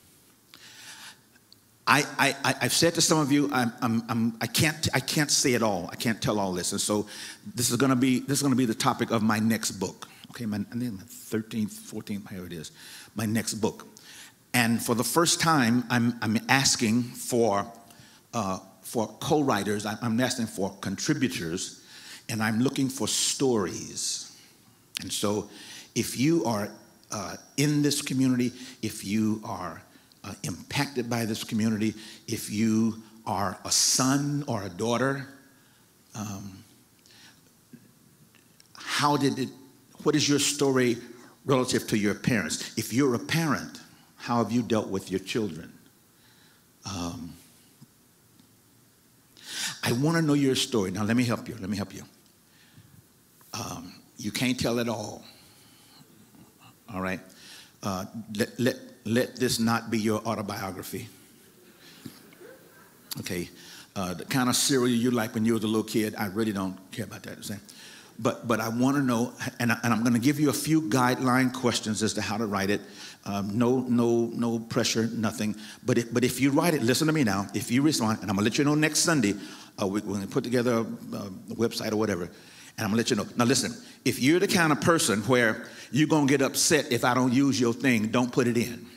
I, I, I've said to some of you, I'm, I'm, I'm, I can't, I can't say it all. I can't tell all this, and so this is going to be, this is going to be the topic of my next book. Okay, my, I think my thirteenth, fourteenth, here it is, my next book. And for the first time, I'm, I'm asking for, uh, for co-writers. I'm asking for contributors, and I'm looking for stories. And so, if you are uh, in this community, if you are Uh, impacted by this community, if you are a son or a daughter, um, how did it, what is your story relative to your parents? If you're a parent, how have you dealt with your children? Um, I want to know your story. Now let me help you, let me help you. Um, you can't tell it all, all right? Uh, let, let, let this not be your autobiography. Okay, uh, the kind of cereal you like when you were a little kid, I really don't care about that. But, but I want to know, and, I, and I'm going to give you a few guideline questions as to how to write it. Um, no, no, no pressure, nothing. But if, but if you write it, listen to me now. If you respond, and I'm going to let you know next Sunday, uh, we, we're going to put together a, a website or whatever. And I'm going to let you know. Now, listen, if you're the kind of person where you're going to get upset if I don't use your thing, don't put it in.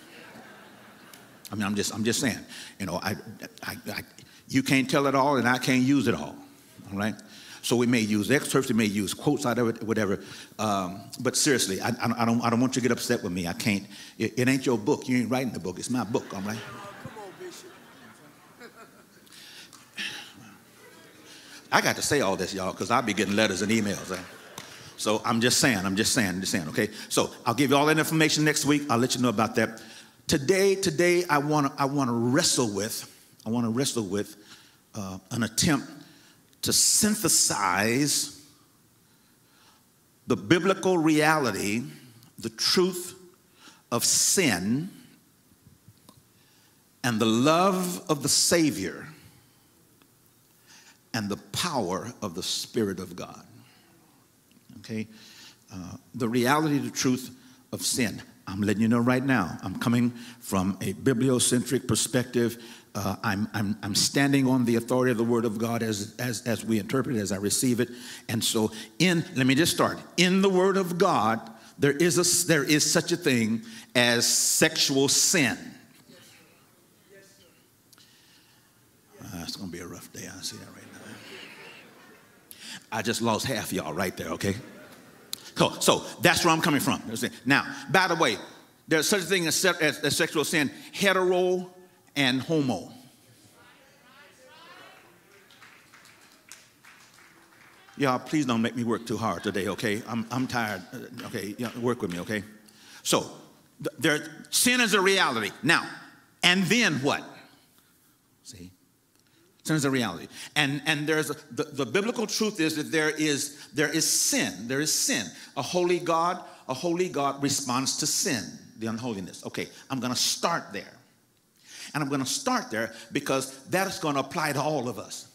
I mean, I'm just, I'm just saying, you know, I, I, I, you can't tell it all and I can't use it all, all right? So we may use excerpts, we may use quotes out of it, whatever. Um, but seriously, I, I, don't, I don't want you to get upset with me. I can't, it, it ain't your book. You ain't writing the book. It's my book, all right? I got to say all this, y'all, because I'll be getting letters and emails. Eh? So I'm just saying, I'm just saying, I'm just saying, okay? So I'll give you all that information next week. I'll let you know about that. Today, today I want to I want to wrestle with, I want to wrestle with uh, an attempt to synthesize the biblical reality, the truth of sin, and the love of the Savior, and the power of the Spirit of God. Okay? Uh, the reality, the truth of sin. I'm letting you know right now, I'm coming from a bibliocentric perspective. Uh, I'm, I'm, I'm standing on the authority of the Word of God as, as, as we interpret it, as I receive it. And so in, let me just start. In the Word of God, there is, a, there is such a thing as sexual sin. Uh, it's going to be a rough day. I see that right now. I just lost half y'all right there, okay? So, so that's where I'm coming from. Now, by the way, there's such a thing as, as, as sexual sin, hetero and homo. Y'all, please don't make me work too hard today, okay? I'm, I'm tired. Okay, yeah, work with me, okay? So, there, sin is a reality. Now, and then what? See? Sin is a reality. And, and there's a, the, the biblical truth is that there is, there is sin. There is sin. A holy God, a holy God responds to sin, the unholiness. Okay, I'm going to start there. And I'm going to start there because that is going to apply to all of us.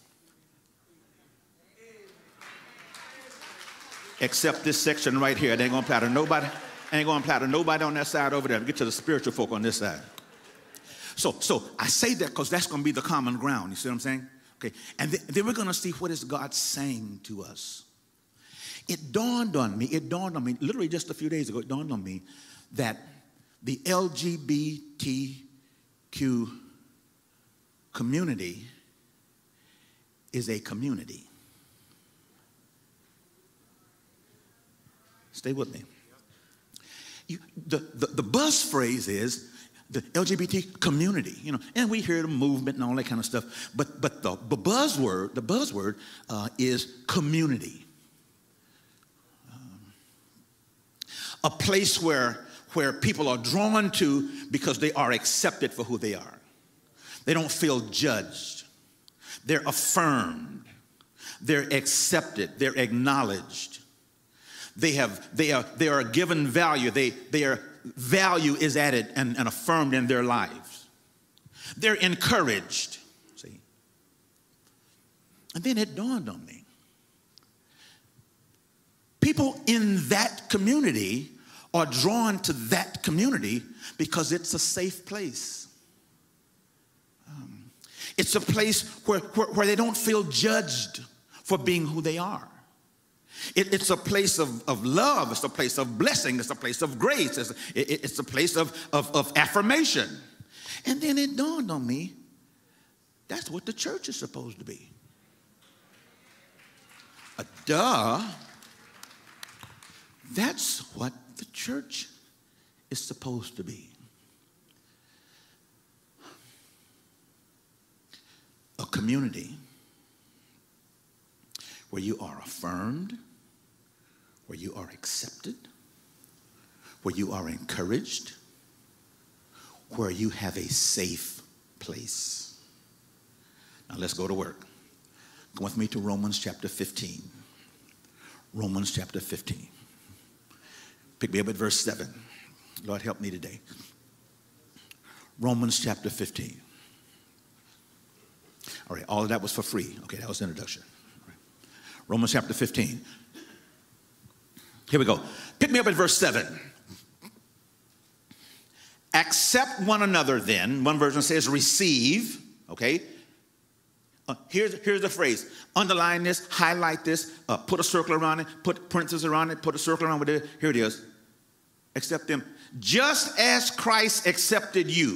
Except this section right here. It ain't going to apply to nobody. Ain't going to apply to nobody on that side over there. Get to the spiritual folk on this side. So, so I say that because that's going to be the common ground. You see what I'm saying? Okay. And th then we're going to see what is God saying to us. It dawned on me, it dawned on me, literally just a few days ago, it dawned on me that the L G B T Q community is a community. Stay with me. you, the, the, the buzz phrase is the L G B T community, you know, and we hear the movement and all that kind of stuff. But but the, the buzzword, the buzzword uh, is community. Um, a place where where people are drawn to because they are accepted for who they are. They don't feel judged. They're affirmed. They're accepted. They're acknowledged. They have they are they are given value. They their value is added and, and affirmed in their lives. They're encouraged. See? And then it dawned on me. People in that community are drawn to that community because it's a safe place. Um, it's a place where, where, where they don't feel judged for being who they are. It, it's a place of, of love. It's a place of blessing. It's a place of grace. It's, it, it's a place of, of, of affirmation. And then it dawned on me, that's what the church is supposed to be. Uh, duh. That's what the church is supposed to be. A community where you are affirmed, where you are accepted, where you are encouraged, where you have a safe place. Now let's go to work. Go with me to Romans chapter fifteen. Romans chapter fifteen. Pick me up at verse seven. Lord, help me today. Romans chapter fifteen. All right, all of that was for free. Okay, that was the introduction. Right. Romans chapter fifteen. Here we go. Pick me up at verse seven. Accept one another then. One version says receive. Okay. Uh, here's, here's the phrase. Underline this, highlight this, uh, put a circle around it, put parentheses around it, put a circle around it. Here it is. Accept them. Just as Christ accepted you.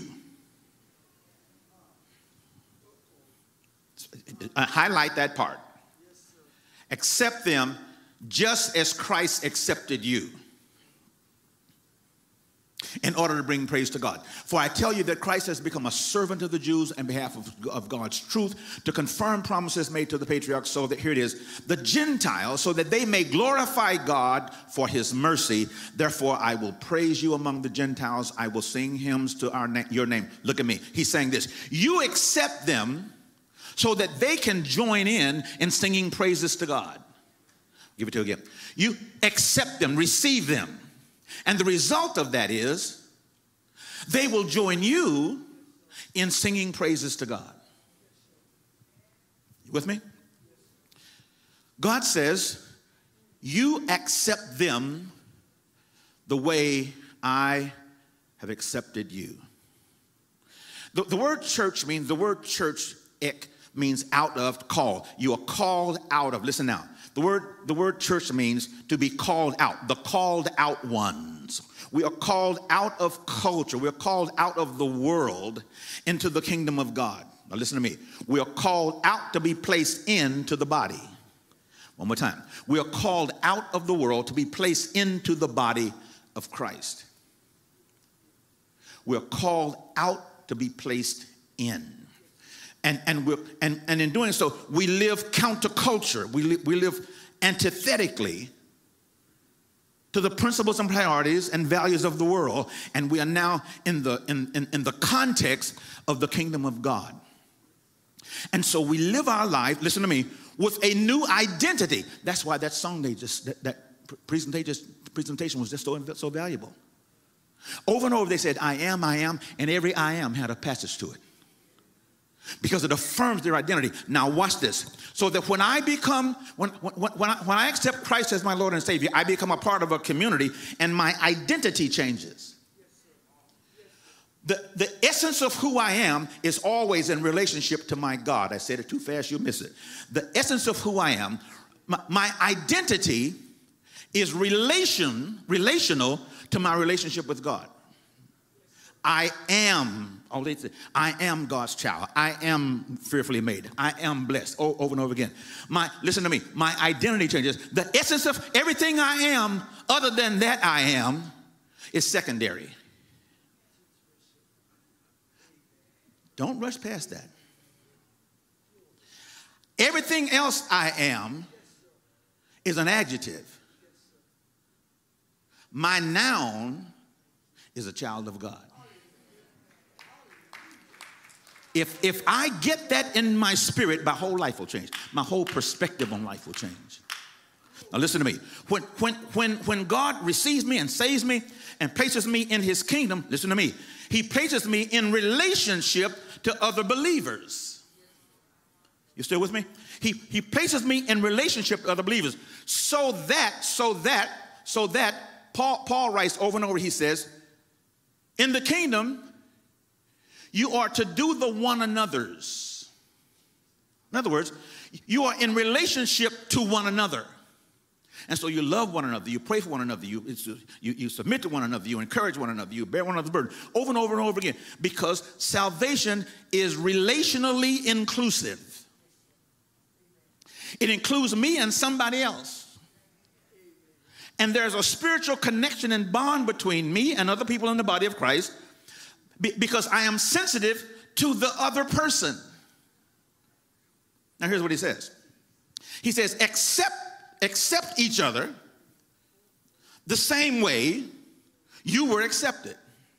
Uh, highlight that part. Accept them just as Christ accepted you, in order to bring praise to God. For I tell you that Christ has become a servant of the Jews on behalf of, of God's truth, to confirm promises made to the patriarchs, so that, here it is, the Gentiles, so that they may glorify God for his mercy. Therefore I will praise you among the Gentiles. I will sing hymns to our na- your name. Look at me. He's saying this. You accept them so that they can join in in singing praises to God. Give it to you again. You accept them, receive them. And the result of that is they will join you in singing praises to God. You with me? God says, you accept them the way I have accepted you. The, the word church means, the word church, ek, means out of, call. You are called out of. Listen now. The word, the word church means to be called out, the called out ones. We are called out of culture. We are called out of the world into the kingdom of God. Now listen to me. We are called out to be placed into the body. One more time. We are called out of the world to be placed into the body of Christ. We are called out to be placed in. And, and, we're, and, and in doing so, we live counterculture. We, li- we live antithetically to the principles and priorities and values of the world. And we are now in the, in, in, in the context of the kingdom of God. And so we live our life, listen to me, with a new identity. That's why that song they just, that, that presentation, presentation was just so, so valuable. Over and over they said, I am, I am, and every I am had a passage to it. Because it affirms their identity. Now watch this. So that when I become, when, when, when, I, when I accept Christ as my Lord and Savior, I become a part of a community and my identity changes. The, the essence of who I am is always in relationship to my God. I said it too fast, you'll miss it. The essence of who I am, my, my identity is relation, relational to my relationship with God. I am, all they say, I am God's child. I am fearfully made. I am blessed. O- over and over again. My, listen to me. My identity changes. The essence of everything I am, other than that I am, is secondary. Don't rush past that. Everything else I am is an adjective. My noun is a child of God. If, if I get that in my spirit, my whole life will change. My whole perspective on life will change. Now listen to me. When, when, when, when God receives me and saves me and places me in his kingdom, listen to me. He places me in relationship to other believers. You still with me? He, he places me in relationship to other believers. So that, so that, so that, Paul, Paul writes over and over, he says, in the kingdom, you are to do the one another's. In other words, you are in relationship to one another. And so you love one another, you pray for one another, you, you, you submit to one another, you encourage one another, you bear one another's burden, over and over and over again. Because salvation is relationally inclusive. It includes me and somebody else. And there's a spiritual connection and bond between me and other people in the body of Christ, because I am sensitive to the other person. Now here's what he says. He says, accept, accept each other the same way you were accepted.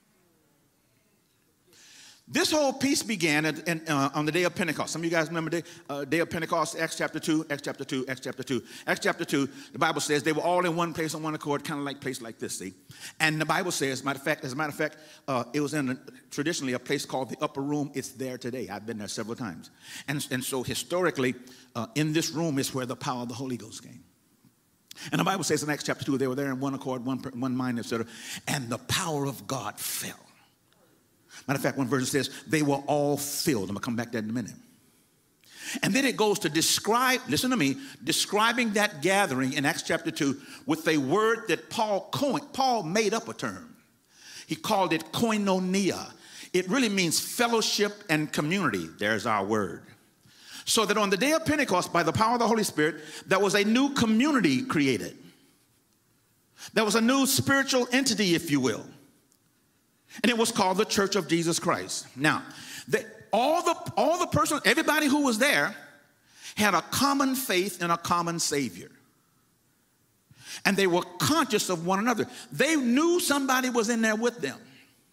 This whole piece began at, in, uh, on the day of Pentecost. Some of you guys remember the day, uh, day of Pentecost, Acts chapter two, Acts chapter two, Acts chapter two. Acts chapter two, the Bible says they were all in one place on one accord, kind of like a place like this, see? And the Bible says, matter of fact, as a matter of fact, uh, it was in a, traditionally a place called the upper room. It's there today. I've been there several times. And, and so historically, uh, in this room is where the power of the Holy Ghost came. And the Bible says in Acts chapter two, they were there in one accord, one, one mind, et cetera. And the power of God fell. Matter of fact, one version says they were all filled. I'm going to come back to that in a minute. And then it goes to describe, listen to me, describing that gathering in Acts chapter two with a word that Paul coined. Paul made up a term. He called it koinonia. It really means fellowship and community. There's our word. So that on the day of Pentecost, by the power of the Holy Spirit, there was a new community created. There was a new spiritual entity, if you will. And it was called the Church of Jesus Christ. Now, the, all the all the persons, everybody who was there had a common faith in a common Savior. And they were conscious of one another. They knew somebody was in there with them.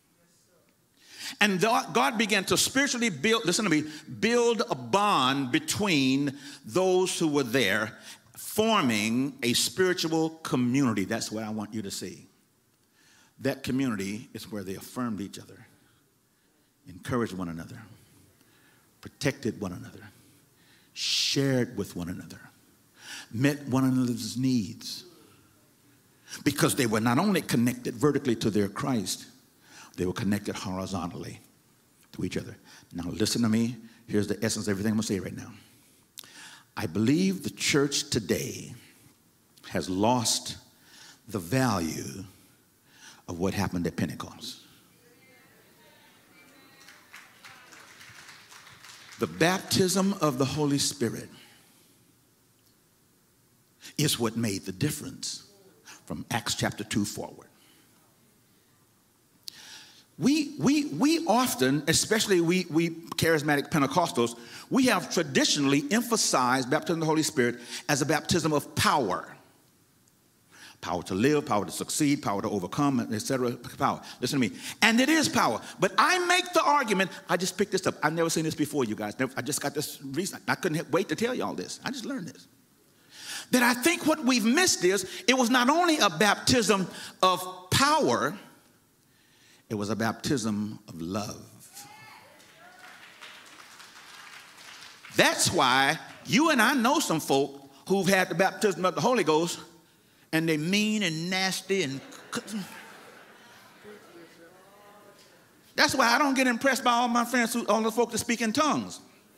And God began to spiritually build, listen to me, build a bond between those who were there, forming a spiritual community. That's what I want you to see. That community is where they affirmed each other, encouraged one another, protected one another, shared with one another, met one another's needs. Because they were not only connected vertically to their Christ, they were connected horizontally to each other. Now listen to me. Here's the essence of everything I'm going to say right now. I believe the church today has lost the value of what happened at Pentecost. The baptism of the Holy Spirit is what made the difference from Acts chapter two forward. We, we, we often, especially we, we charismatic Pentecostals, we have traditionally emphasized baptism of the Holy Spirit as a baptism of power. Power to live, power to succeed, power to overcome, et cetera. Power. Listen to me. And it is power. But I make the argument, I just picked this up. I've never seen this before, you guys. I just got this reason. I couldn't wait to tell you all this. I just learned this. That I think what we've missed is, it was not only a baptism of power, it was a baptism of love. That's why you and I know some folk who've had the baptism of the Holy Ghost, and they're mean and nasty and... That's why I don't get impressed by all my friends, who, all the folks that speak in tongues.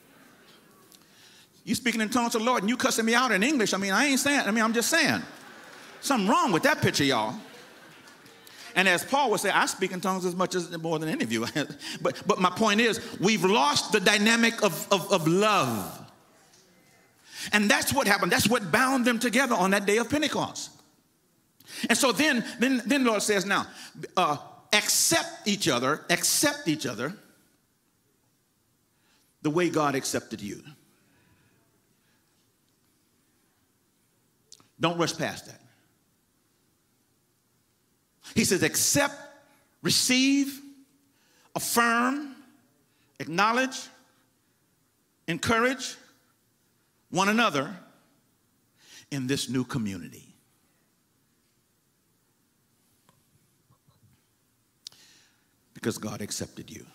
You speaking in tongues to the Lord and you cussing me out in English. I mean, I ain't saying, I mean, I'm just saying. Something wrong with that picture, y'all. And as Paul would say, I speak in tongues as much as more than any of you. but, but my point is, we've lost the dynamic of, of, of love. And that's what happened. That's what bound them together on that day of Pentecost. And so then, then, then the Lord says, now, uh, accept each other, accept each other the way God accepted you. Don't rush past that. He says, accept, receive, affirm, acknowledge, encourage one another in this new community. Because God accepted you.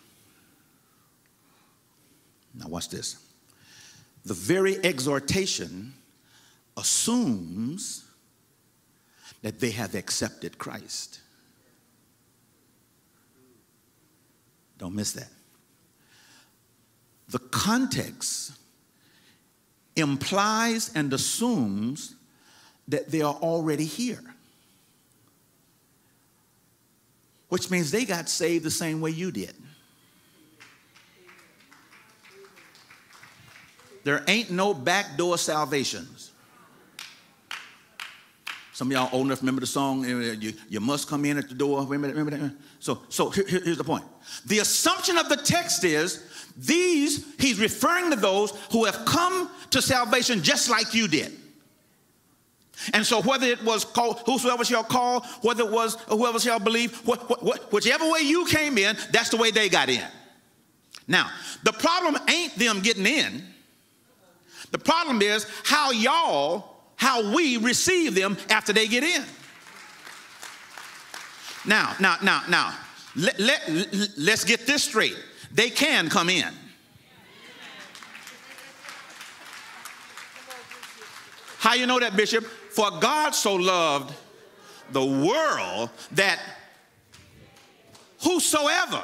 Now watch this. The very exhortation assumes that they have accepted Christ. Don't miss that. The context implies and assumes that they are already here, which means they got saved the same way you did. There ain't no backdoor salvations. Some of y'all old enough remember the song, you, you must come in at the door. Remember that? Remember that? So, so here, here's the point. The assumption of the text is these, he's referring to those who have come to salvation just like you did. And so whether it was called, whosoever shall call, whether it was whoever shall believe, what, what, what, whichever way you came in, that's the way they got in. Now, the problem ain't them getting in. The problem is how y'all, how we receive them after they get in. Now, now, now, now, let, let, let's get this straight. They can come in. How you know that, Bishop? For God so loved the world that whosoever,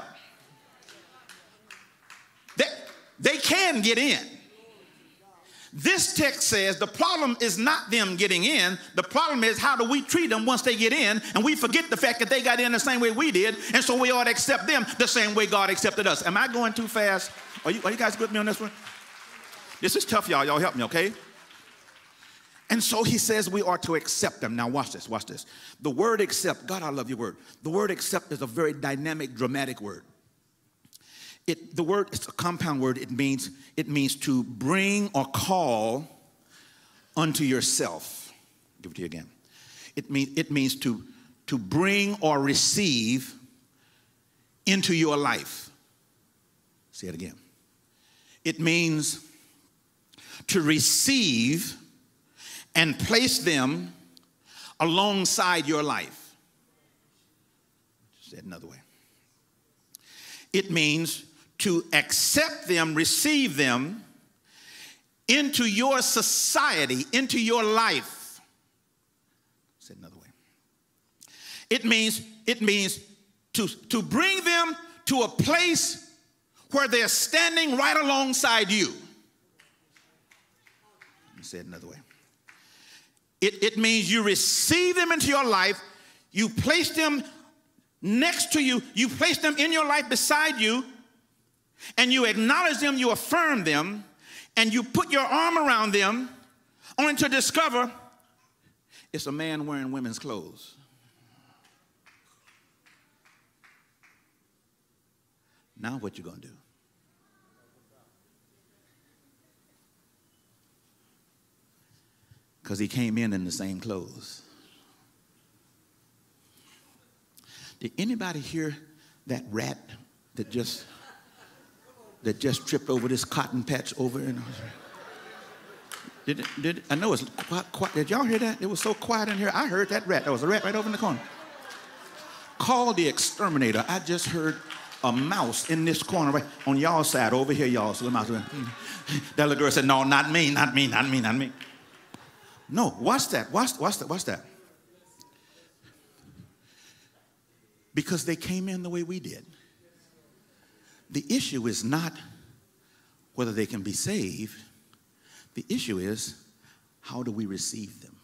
they, they can get in. This text says the problem is not them getting in. The problem is how do we treat them once they get in, and we forget the fact that they got in the same way we did, and so we ought to accept them the same way God accepted us. Am I going too fast? Are you, are you guys with me on this one? This is tough, y'all. Y'all help me, okay? And so he says we are to accept them. Now watch this, watch this. The word accept, God, I love your word. The word accept is a very dynamic, dramatic word. It, the word, it's a compound word. It means, it means to bring or call unto yourself. Give it to you again. It, mean, it means to, to bring or receive into your life. Say it again. It means to receive and place them alongside your life. Say it another way. It means to accept them, receive them into your society, into your life. Say it another way. It means, it means to, to bring them to a place where they're standing right alongside you. Let me say it another way. It, it means you receive them into your life, you place them next to you, you place them in your life beside you, and you acknowledge them, you affirm them, and you put your arm around them, only to discover it's a man wearing women's clothes. Now what you gonna do? Because he came in in the same clothes. Did anybody hear that rat that just that just tripped over this cotton patch over in? Did it, did it, I know it's quite, quite, did y'all hear that? It was so quiet in here. I heard that rat. There was a rat right over in the corner. Call the exterminator. I just heard a mouse in this corner right on y'all side over here, y'all. So the mouse went, that little girl said, no, not me, not me, not me, not me. No, watch that, watch, watch that, watch that. Because they came in the way we did. The issue is not whether they can be saved. The issue is, how do we receive them?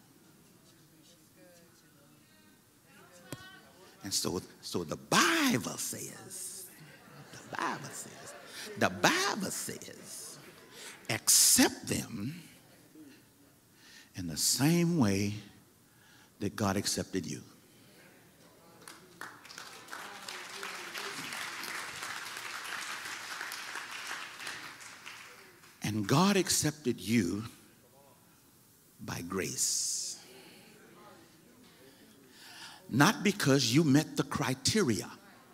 And so, so the Bible says, the Bible says, the Bible says, accept them in the same way that God accepted you. And God accepted you by grace. Not because you met the criteria.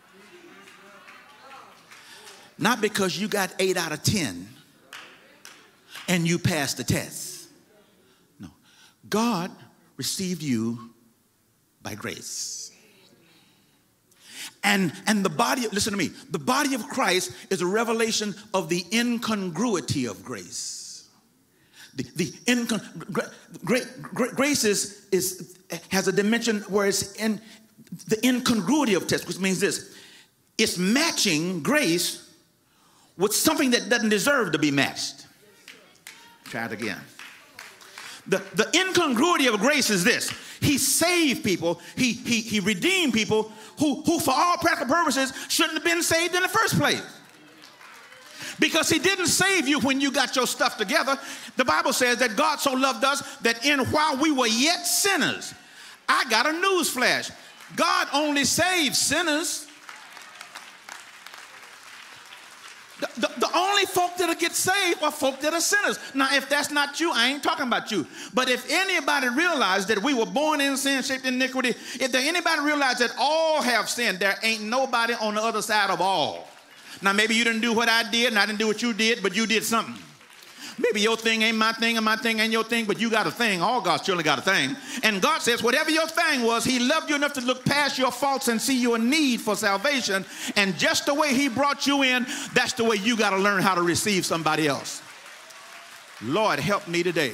Not because you got eight out of ten and you passed the test. No. God received you by grace. And, and the body, listen to me, the body of Christ is a revelation of the incongruity of grace. The, the incon, gra, gra, gra, grace is, is, has a dimension where it's in the incongruity of test, which means this. It's matching grace with something that doesn't deserve to be matched. Try it again. The, the incongruity of grace is this. He saved people. He, he, he redeemed people who, who, for all practical purposes, shouldn't have been saved in the first place. Because he didn't save you when you got your stuff together. The Bible says that God so loved us that in while we were yet sinners, I got a news flash. God only saves sinners. The, the, the only folk that'll get saved are folk that are sinners. Now, if that's not you, I ain't talking about you. But if anybody realized that we were born in sin, shaped in iniquity, if there anybody realized that all have sinned, there ain't nobody on the other side of all. Now, maybe you didn't do what I did and I didn't do what you did, but you did something. Maybe your thing ain't my thing and my thing ain't your thing, but you got a thing. All God's children got a thing. And God says whatever your thing was, he loved you enough to look past your faults and see your need for salvation. And just the way he brought you in, that's the way you got to learn how to receive somebody else. Lord, help me today.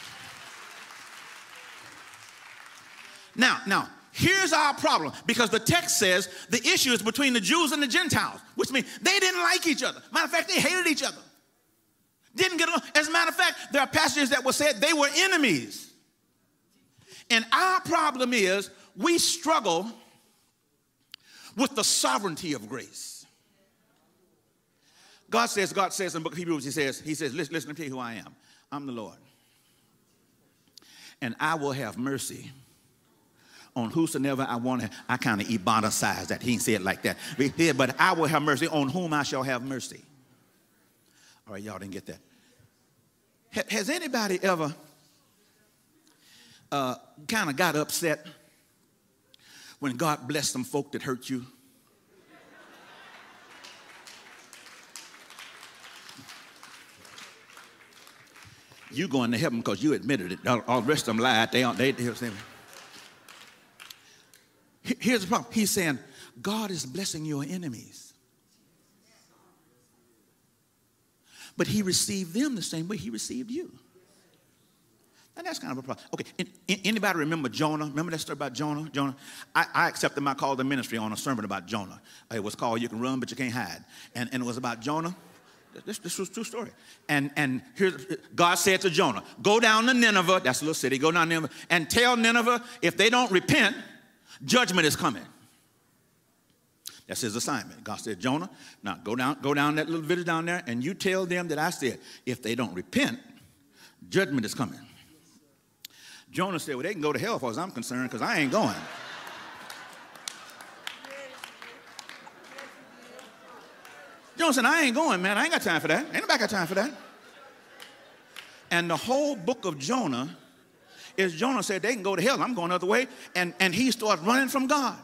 Now, now, here's our problem, because the text says the issue is between the Jews and the Gentiles, which means they didn't like each other. Matter of fact, they hated each other. Didn't get along. As a matter of fact, there are passages that were said they were enemies. And our problem is we struggle with the sovereignty of grace. God says, God says in the book of Hebrews, he says, he says, listen, listen, let me tell you who I am. I'm the Lord. And I will have mercy on whosoever I want to. I kind of ebonicized that. He didn't say it like that. But I will have mercy on whom I shall have mercy. All right, y'all didn't get that. Has anybody ever uh, kind of got upset when God blessed some folk that hurt you? You going to heaven because you admitted it. All, all the rest of them lied. They aren't. They, they, they, Here's the problem. He's saying God is blessing your enemies. But he received them the same way he received you. And that's kind of a problem. Okay, in, in, anybody remember Jonah? Remember that story about Jonah? Jonah? I, I accepted my call to ministry on a sermon about Jonah. It was called You Can Run, But You Can't Hide. And, and it was about Jonah. This, this was a true story. And, and here's, God said to Jonah, go down to Nineveh, that's a little city, go down to Nineveh, and tell Nineveh if they don't repent, judgment is coming. That's his assignment. God said, Jonah, now go down, go down that little village down there, and you tell them that I said, if they don't repent, judgment is coming. Jonah said, well, they can go to hell as far as I'm concerned, because I ain't going. Jonah said, I ain't going, man. I ain't got time for that. Ain't nobody got time for that. And the whole book of Jonah is Jonah said, they can go to hell. I'm going the other way. And, and he started running from God.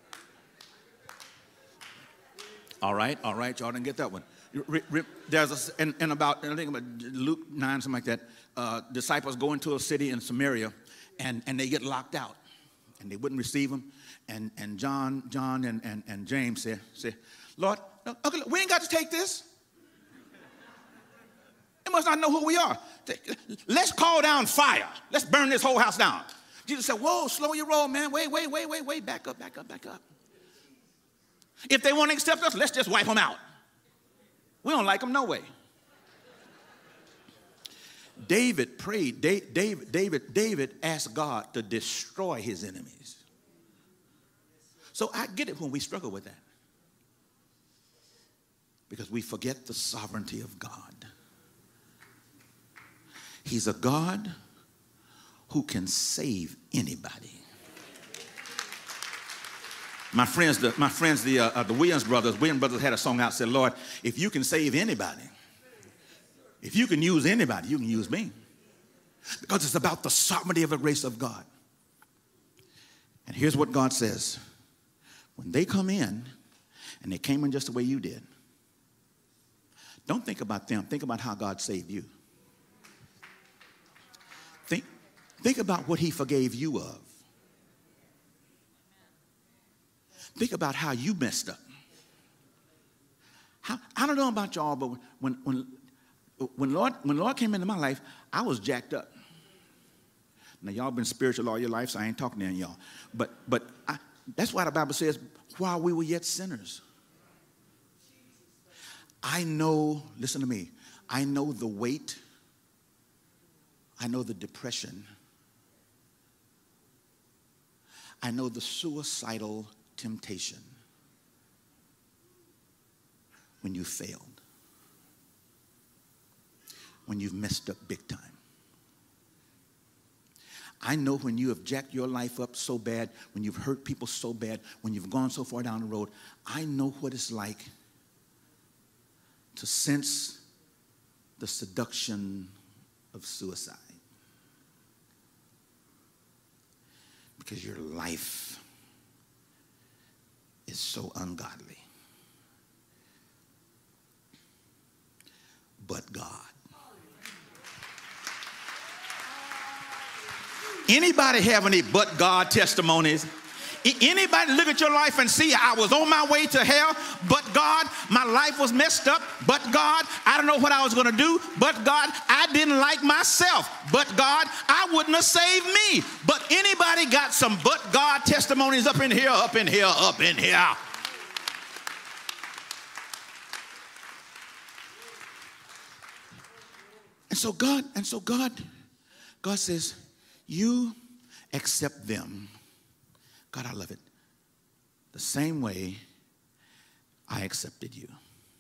All right, all right, y'all didn't get that one. There's a, in, in about, I think about Luke nine, something like that, uh, disciples go into a city in Samaria, and, and they get locked out, and they wouldn't receive them. And, and John, John and, and, and James said, say, Lord, okay, we ain't got to take this. They must not know who we are. Let's call down fire. Let's burn this whole house down. Jesus said, whoa, slow your roll, man. Wait, wait, wait, wait, wait. Back up, back up, back up. If they want to accept us, let's just wipe them out. We don't like them no way. David prayed. David, David, David asked God to destroy his enemies. So I get it when we struggle with that. Because we forget the sovereignty of God. He's a God who can save anybody. My friends, the, my friends, the, uh, uh, the Williams brothers, Williams brothers had a song out that said, Lord, if you can save anybody, if you can use anybody, you can use me. Because it's about the sovereignty of the grace of God. And here's what God says. When they come in, and they came in just the way you did, don't think about them. Think about how God saved you. Think, think about what he forgave you of. Think about how you messed up. How, I don't know about y'all, but when, when, when, Lord, when Lord came into my life, I was jacked up. Now, y'all been spiritual all your life, so I ain't talking to y'all. But, but I, that's why the Bible says, while we were yet sinners. I know, listen to me, I know the weight, I know the depression, I know the suicidal temptation when you failed, when you've messed up big time. I know when you have jacked your life up so bad, when you've hurt people so bad, when you've gone so far down the road. I know what it's like to sense the seduction of suicide. Because your life is so ungodly. But God. Anybody have any but God testimonies? Anybody look at your life and see, I was on my way to hell, but God, my life was messed up, but God, I don't know what I was going to do, but God, I didn't like myself, but God, I wouldn't have saved me. But anybody got some but God testimonies up in here, up in here, up in here? And so God, and so God, God says, you accept them. God, I love it. The same way I accepted you.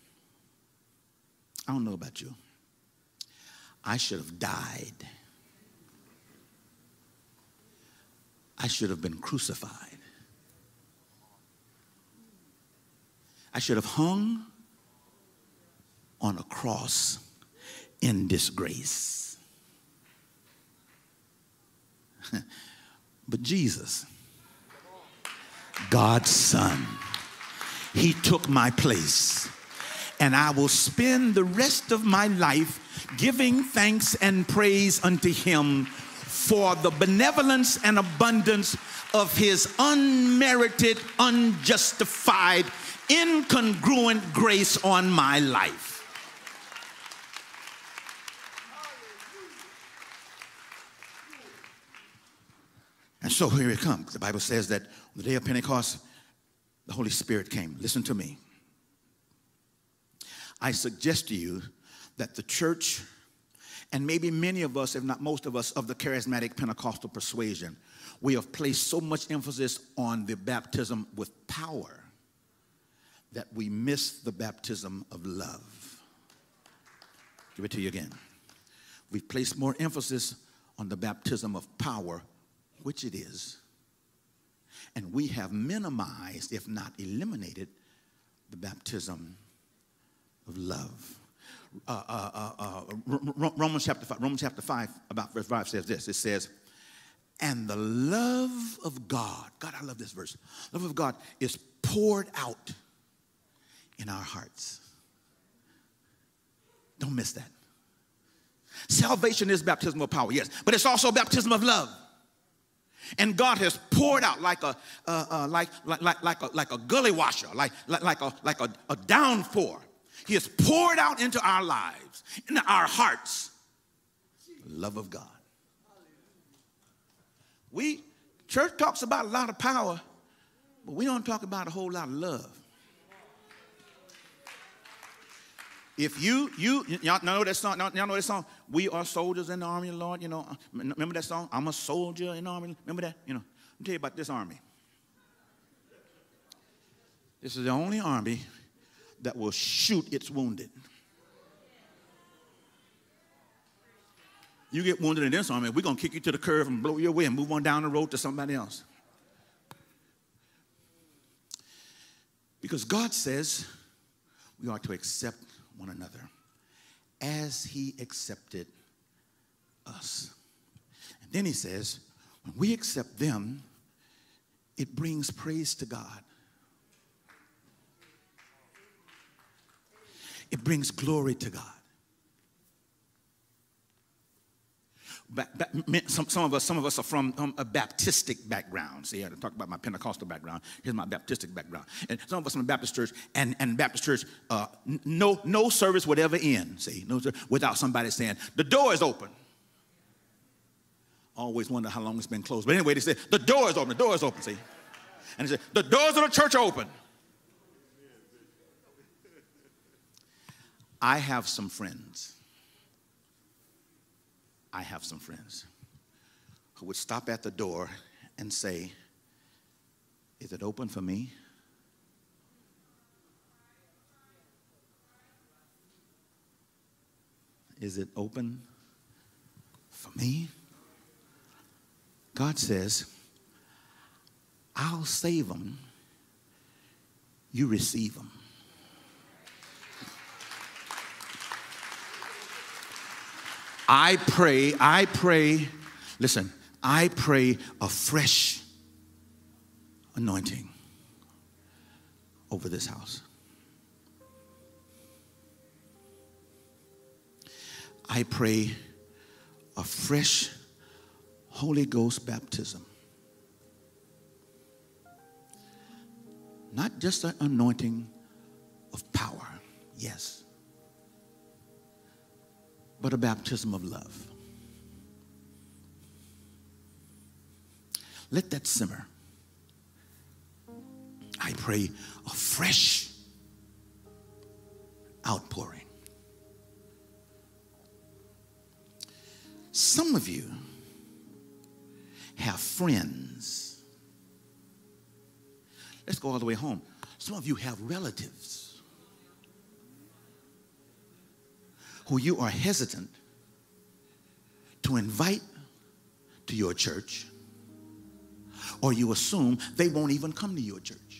I don't know about you. I should have died. I should have been crucified. I should have hung on a cross in disgrace. But Jesus, God's Son, he took my place, and I will spend the rest of my life giving thanks and praise unto him for the benevolence and abundance of his unmerited, unjustified, incongruent grace on my life. And so here it comes. The Bible says that on the day of Pentecost, the Holy Spirit came. Listen to me. I suggest to you that the church, and maybe many of us, if not most of us, of the charismatic Pentecostal persuasion, we have placed so much emphasis on the baptism with power that we miss the baptism of love. Give it to you again. We've placed more emphasis on the baptism of power, which it is, and we have minimized, if not eliminated, the baptism of love. Uh, uh, uh, uh, Romans chapter five, Romans chapter five, about verse five says this. It says, "And the love of God," God, I love this verse. Love of God is poured out in our hearts. Don't miss that. Salvation is baptism of power, yes, but it's also baptism of love. And God has poured out like a uh, uh, like, like like like a like a gully washer, like like like a like a, a downpour. He has poured out into our lives, into our hearts, the love of God. We church talks about a lot of power, but we don't talk about a whole lot of love. If you, you, y'all know that song, y'all know that song, "We are soldiers in the army of the Lord," you know, remember that song? I'm a soldier in the army, remember that? You know, let me tell you about this army. This is the only army that will shoot its wounded. You get wounded in this army, we're going to kick you to the curve and blow you away and move on down the road to somebody else. Because God says we are to accept one another as he accepted us. And then he says, when we accept them, it brings praise to God. It brings glory to God. Back, back, some, some of us, some of us are from um, a Baptistic background. See, I talk about my Pentecostal background. Here's my Baptistic background. And some of us from the Baptist church, and, and Baptist church, uh, no, no service would ever end. See, no, without somebody saying, the door is open. Always wonder how long it's been closed. But anyway, they say, the door is open. The door is open. See, and they say, the doors of the church are open. I have some friends. I have some friends who would stop at the door and say, is it open for me? Is it open for me? God says, I'll save them. You receive them. I pray, I pray, listen, I pray a fresh anointing over this house. I pray a fresh Holy Ghost baptism. Not just an anointing of power, yes, but a baptism of love. Let that simmer. I pray a fresh outpouring. Some of you have friends. Let's go all the way home. Some of you have relatives who you are hesitant to invite to your church, or you assume they won't even come to your church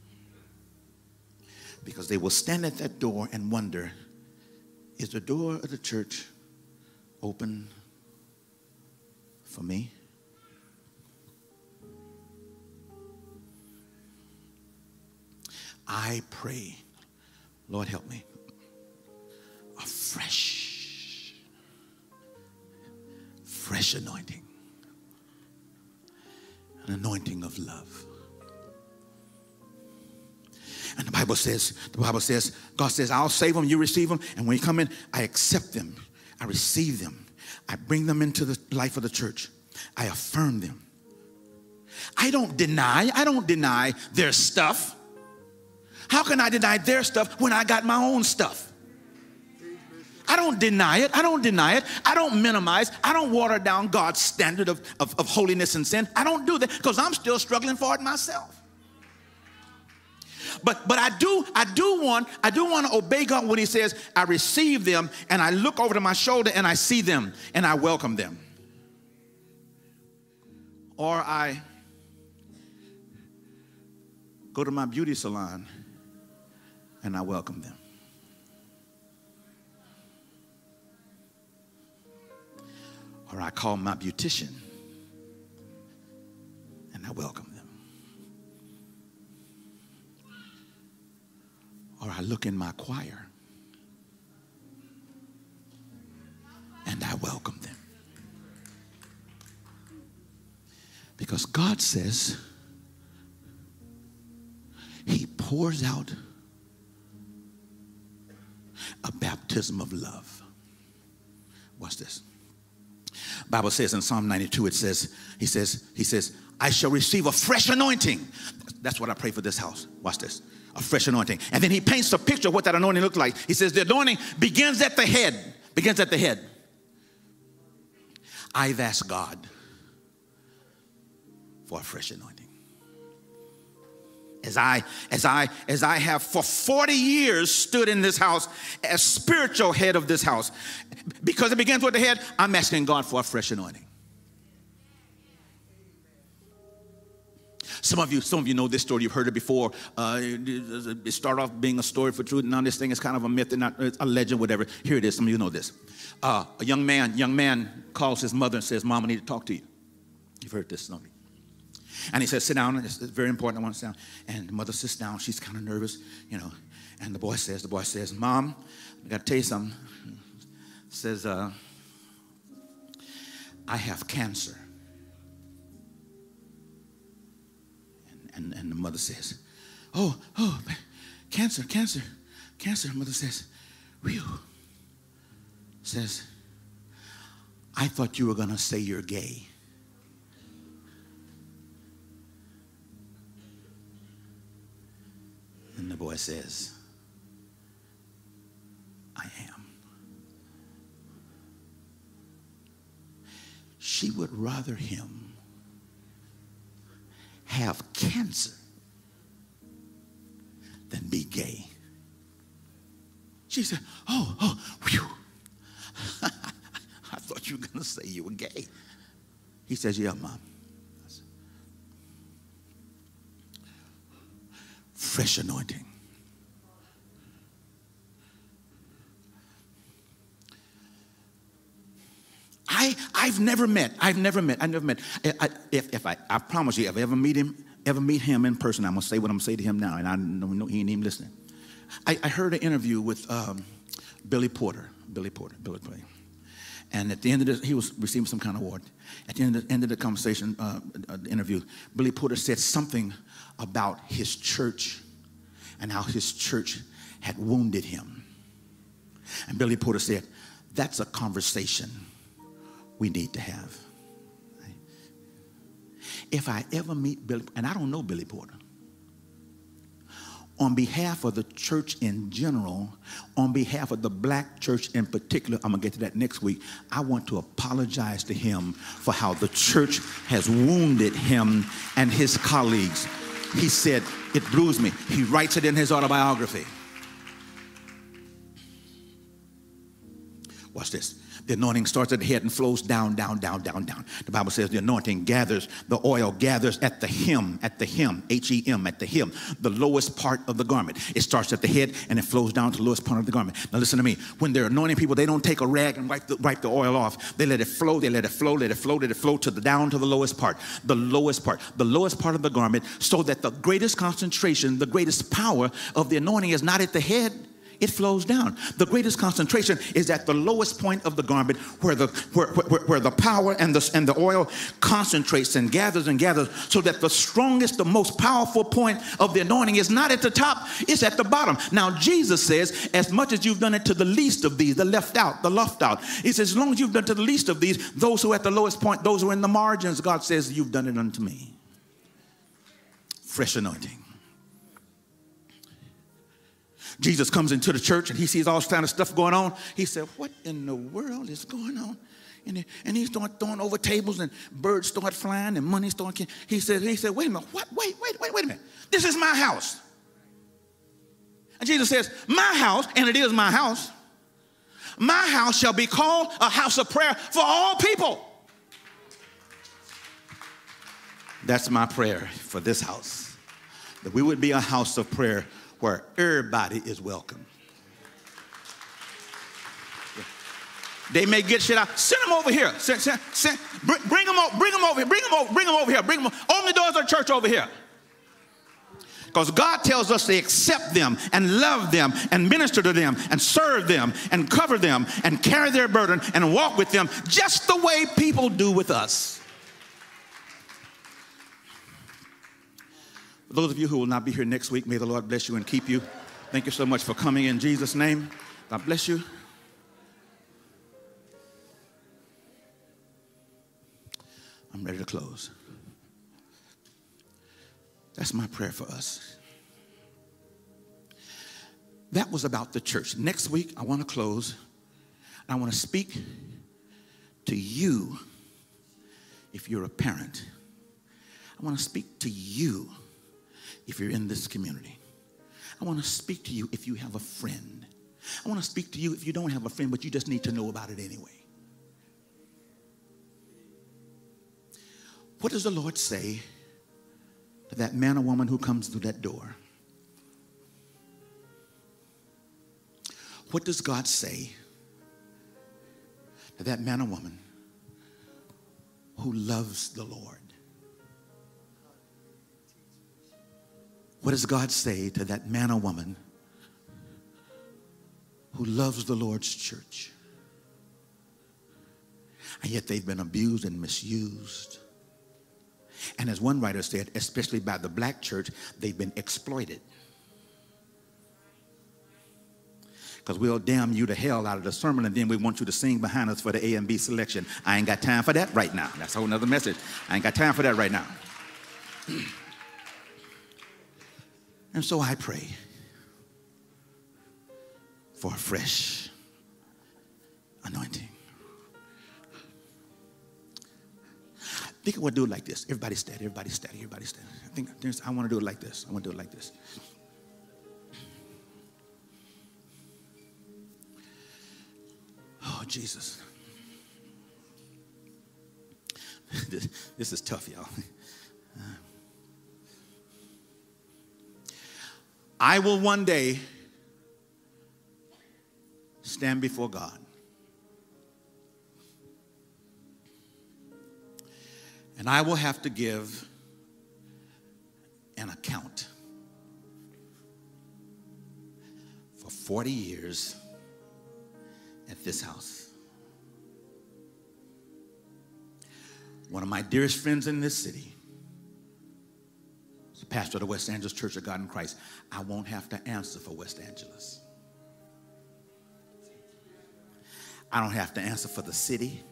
because they will stand at that door and wonder, is the door of the church open for me? I pray, Lord help me, a fresh, fresh anointing, an anointing of love. And the Bible says, the Bible says, God says, I'll save them, you receive them, and when you come in, I accept them, I receive them, I bring them into the life of the church, I affirm them. I don't deny, I don't deny their stuff. How can I deny their stuff when I got my own stuff? I don't deny it. I don't deny it. I don't minimize. I don't water down God's standard of, of, of holiness and sin. I don't do that because I'm still struggling for it myself. But but I do I do want I do want to obey God when he says, I receive them, and I look over to my shoulder and I see them and I welcome them. Or I go to my beauty salon and I welcome them. Or I call my beautician and I welcome them. Or I look in my choir and I welcome them. Because God says he pours out a baptism of love. Watch this. Bible says in Psalm ninety-two, it says, he says, he says, I shall receive a fresh anointing. That's what I pray for this house. Watch this. A fresh anointing. And then he paints a picture of what that anointing looks like. He says the anointing begins at the head. Begins at the head. I've asked God for a fresh anointing. As I, as I, as I have for forty years stood in this house as spiritual head of this house, because it begins with the head, I'm asking God for a fresh anointing. Some of you, some of you know this story. You've heard it before. Uh, it, it started off being a story for truth, and now this thing is kind of a myth and not a legend, whatever. Here it is. Some of you know this. Uh, a young man, young man calls his mother and says, "Mom, I need to talk to you." You've heard this, don't you? And he says, "Sit down. It's very important. I want to sit down." And the mother sits down. She's kind of nervous, you know. And the boy says, the boy says, "Mom, I got to tell you something." Says, uh, "I have cancer." And, and the mother says, oh, oh, cancer, cancer, cancer. The mother says, "Whew." Says, "I thought you were going to say you're gay." And the boy says, "I am." She would rather him have cancer than be gay. She said, "Oh, oh, whew. I thought you were going to say you were gay." He says, "Yeah, Mom." Fresh anointing. I, I've never met, I've never met, I've never met, I, I, if, if I, I promise you, if I ever meet him, ever meet him in person, I'm going to say what I'm going to say to him now, and I know he ain't even listening. I, I heard an interview with um, Billy Porter, Billy Porter, Billy Porter. And at the end of this, he was receiving some kind of award. At the end of the, end of the conversation, uh, uh, the interview, Billy Porter said something about his church and how his church had wounded him. And Billy Porter said, "That's a conversation we need to have." If I ever meet Billy, and I don't know Billy Porter, on behalf of the church in general, on behalf of the black church in particular, I'm going to get to that next week, I want to apologize to him for how the church has wounded him and his colleagues. He said, "It bruised me." He writes it in his autobiography. Watch this. The anointing starts at the head and flows down, down, down, down, down. The Bible says the anointing gathers, the oil gathers at the hem, at the hem, H E M, at the hem, the lowest part of the garment. It starts at the head and it flows down to the lowest part of the garment. Now listen to me. When they're anointing people, they don't take a rag and wipe the, wipe the oil off. They let it flow, they let it flow, let it flow, let it flow to the down to the lowest part. The lowest part, the lowest part of the garment, so that the greatest concentration, the greatest power of the anointing is not at the head. It flows down. The greatest concentration is at the lowest point of the garment, where the where, where, where the power and the and the oil concentrates and gathers and gathers, so that the strongest, the most powerful point of the anointing is not at the top, it's at the bottom. Now Jesus says, as much as you've done it to the least of these, the left out, the left out, he says, as long as you've done it to the least of these, those who are at the lowest point, those who are in the margins, God says, you've done it unto me. Fresh anointing. Jesus comes into the church and he sees all this kind of stuff going on. He said, "What in the world is going on?" And he, and he started throwing over tables and birds start flying and money started. He said, he said, "Wait a minute, what? Wait, wait, wait, wait a minute. This is my house." And Jesus says, "My house," and it is my house, "my house shall be called a house of prayer for all people." That's my prayer for this house, that we would be a house of prayer where everybody is welcome. They may get shit out. Send them over here. Send, send, send, bring, bring them over. Bring them over here. Bring them over. Bring them over here. Bring them. Open the doors of the church over here. Because God tells us to accept them and love them and minister to them and serve them and cover them and carry their burden and walk with them just the way people do with us. For those of you who will not be here next week, may the Lord bless you and keep you. Thank you so much for coming in Jesus' name. God bless you. I'm ready to close. That's my prayer for us. That was about the church. Next week, I want to close. I want to speak to you if you're a parent. I want to speak to you if you're in this community. I want to speak to you if you have a friend. I want to speak to you if you don't have a friend, but you just need to know about it anyway. What does the Lord say to that man or woman who comes through that door. What does God say to that man or woman who loves the Lord? What does God say to that man or woman who loves the Lord's church? And yet they've been abused and misused. And as one writer said, especially by the black church, they've been exploited. Because we'll damn you to hell out of the sermon, and then we want you to sing behind us for the A and B selection. I ain't got time for that right now. That's a whole nother message. I ain't got time for that right now. And so I pray for a fresh anointing. I think I want to do it like this. Everybody steady, everybody steady, everybody steady. I think there's, I want to do it like this. I want to do it like this. Oh, Jesus. This, this is tough, y'all. Uh, I will one day stand before God. And I will have to give an account for forty years at this house. One of my dearest friends in this city, the pastor of the West Angeles Church of God in Christ. I won't have to answer for West Angeles. I don't have to answer for the city.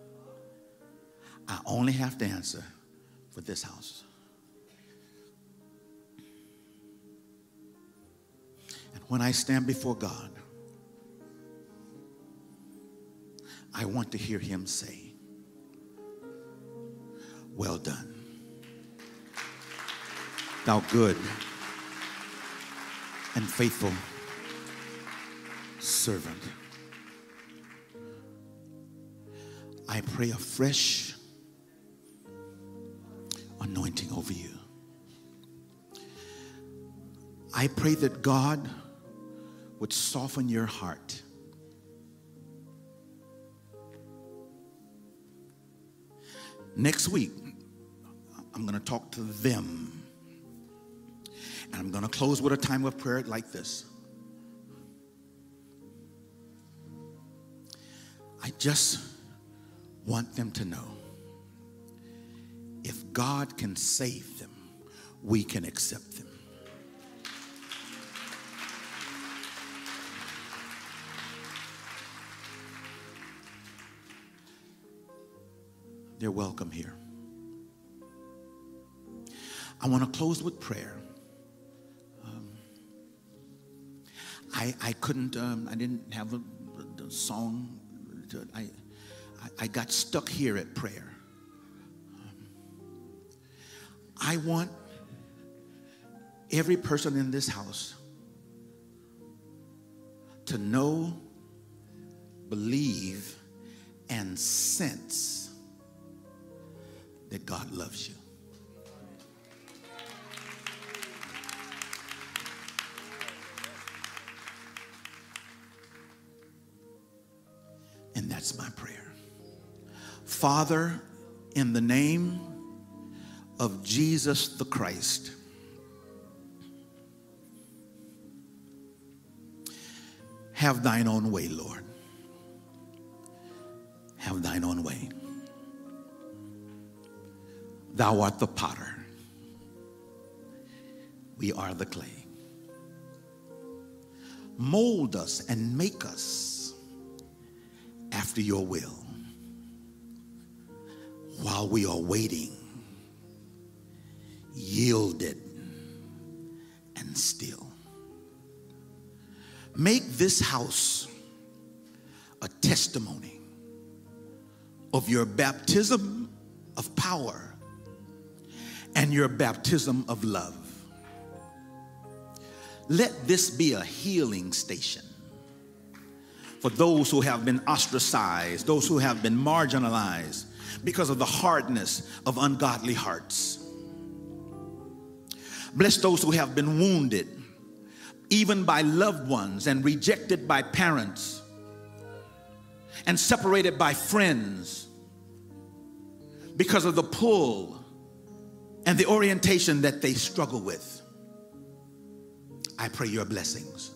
I only have to answer for this house. And when I stand before God, I want to hear him say, well done, thou good and faithful servant. I pray a fresh anointing over you. I pray that God would soften your heart. Next week, I'm going to talk to them. And I'm going to close with a time of prayer like this. I just want them to know, if God can save them, we can accept them. They're welcome here. I want to close with prayer. Um, I, I couldn't, um, I didn't have a, a song. To, I, I got stuck here at prayer. Um, I want every person in this house to know, believe, and sense that God loves you. And that's my prayer. Father, in the name of Jesus the Christ, have thine own way, Lord. Have thine own way. Thou art the potter. We are the clay. Mold us and make us after your will, while we are waiting, yielded and still. Make this house a testimony of your baptism of power and your baptism of love. Let this be a healing station for those who have been ostracized, those who have been marginalized because of the hardness of ungodly hearts. Bless those who have been wounded, even by loved ones, and rejected by parents, and separated by friends because of the pull and the orientation that they struggle with. I pray your blessings.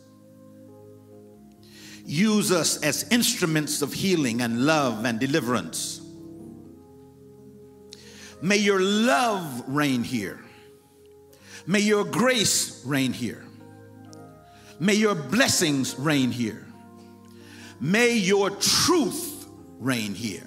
Use us as instruments of healing and love and deliverance. May your love reign here. May your grace reign here. May your blessings reign here. May your truth reign here.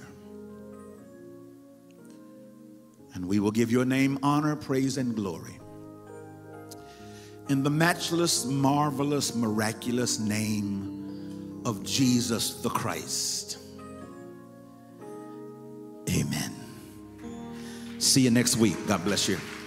And we will give your name honor, praise, and glory. In the matchless, marvelous, miraculous name of Jesus the Christ. Amen. See you next week. God bless you.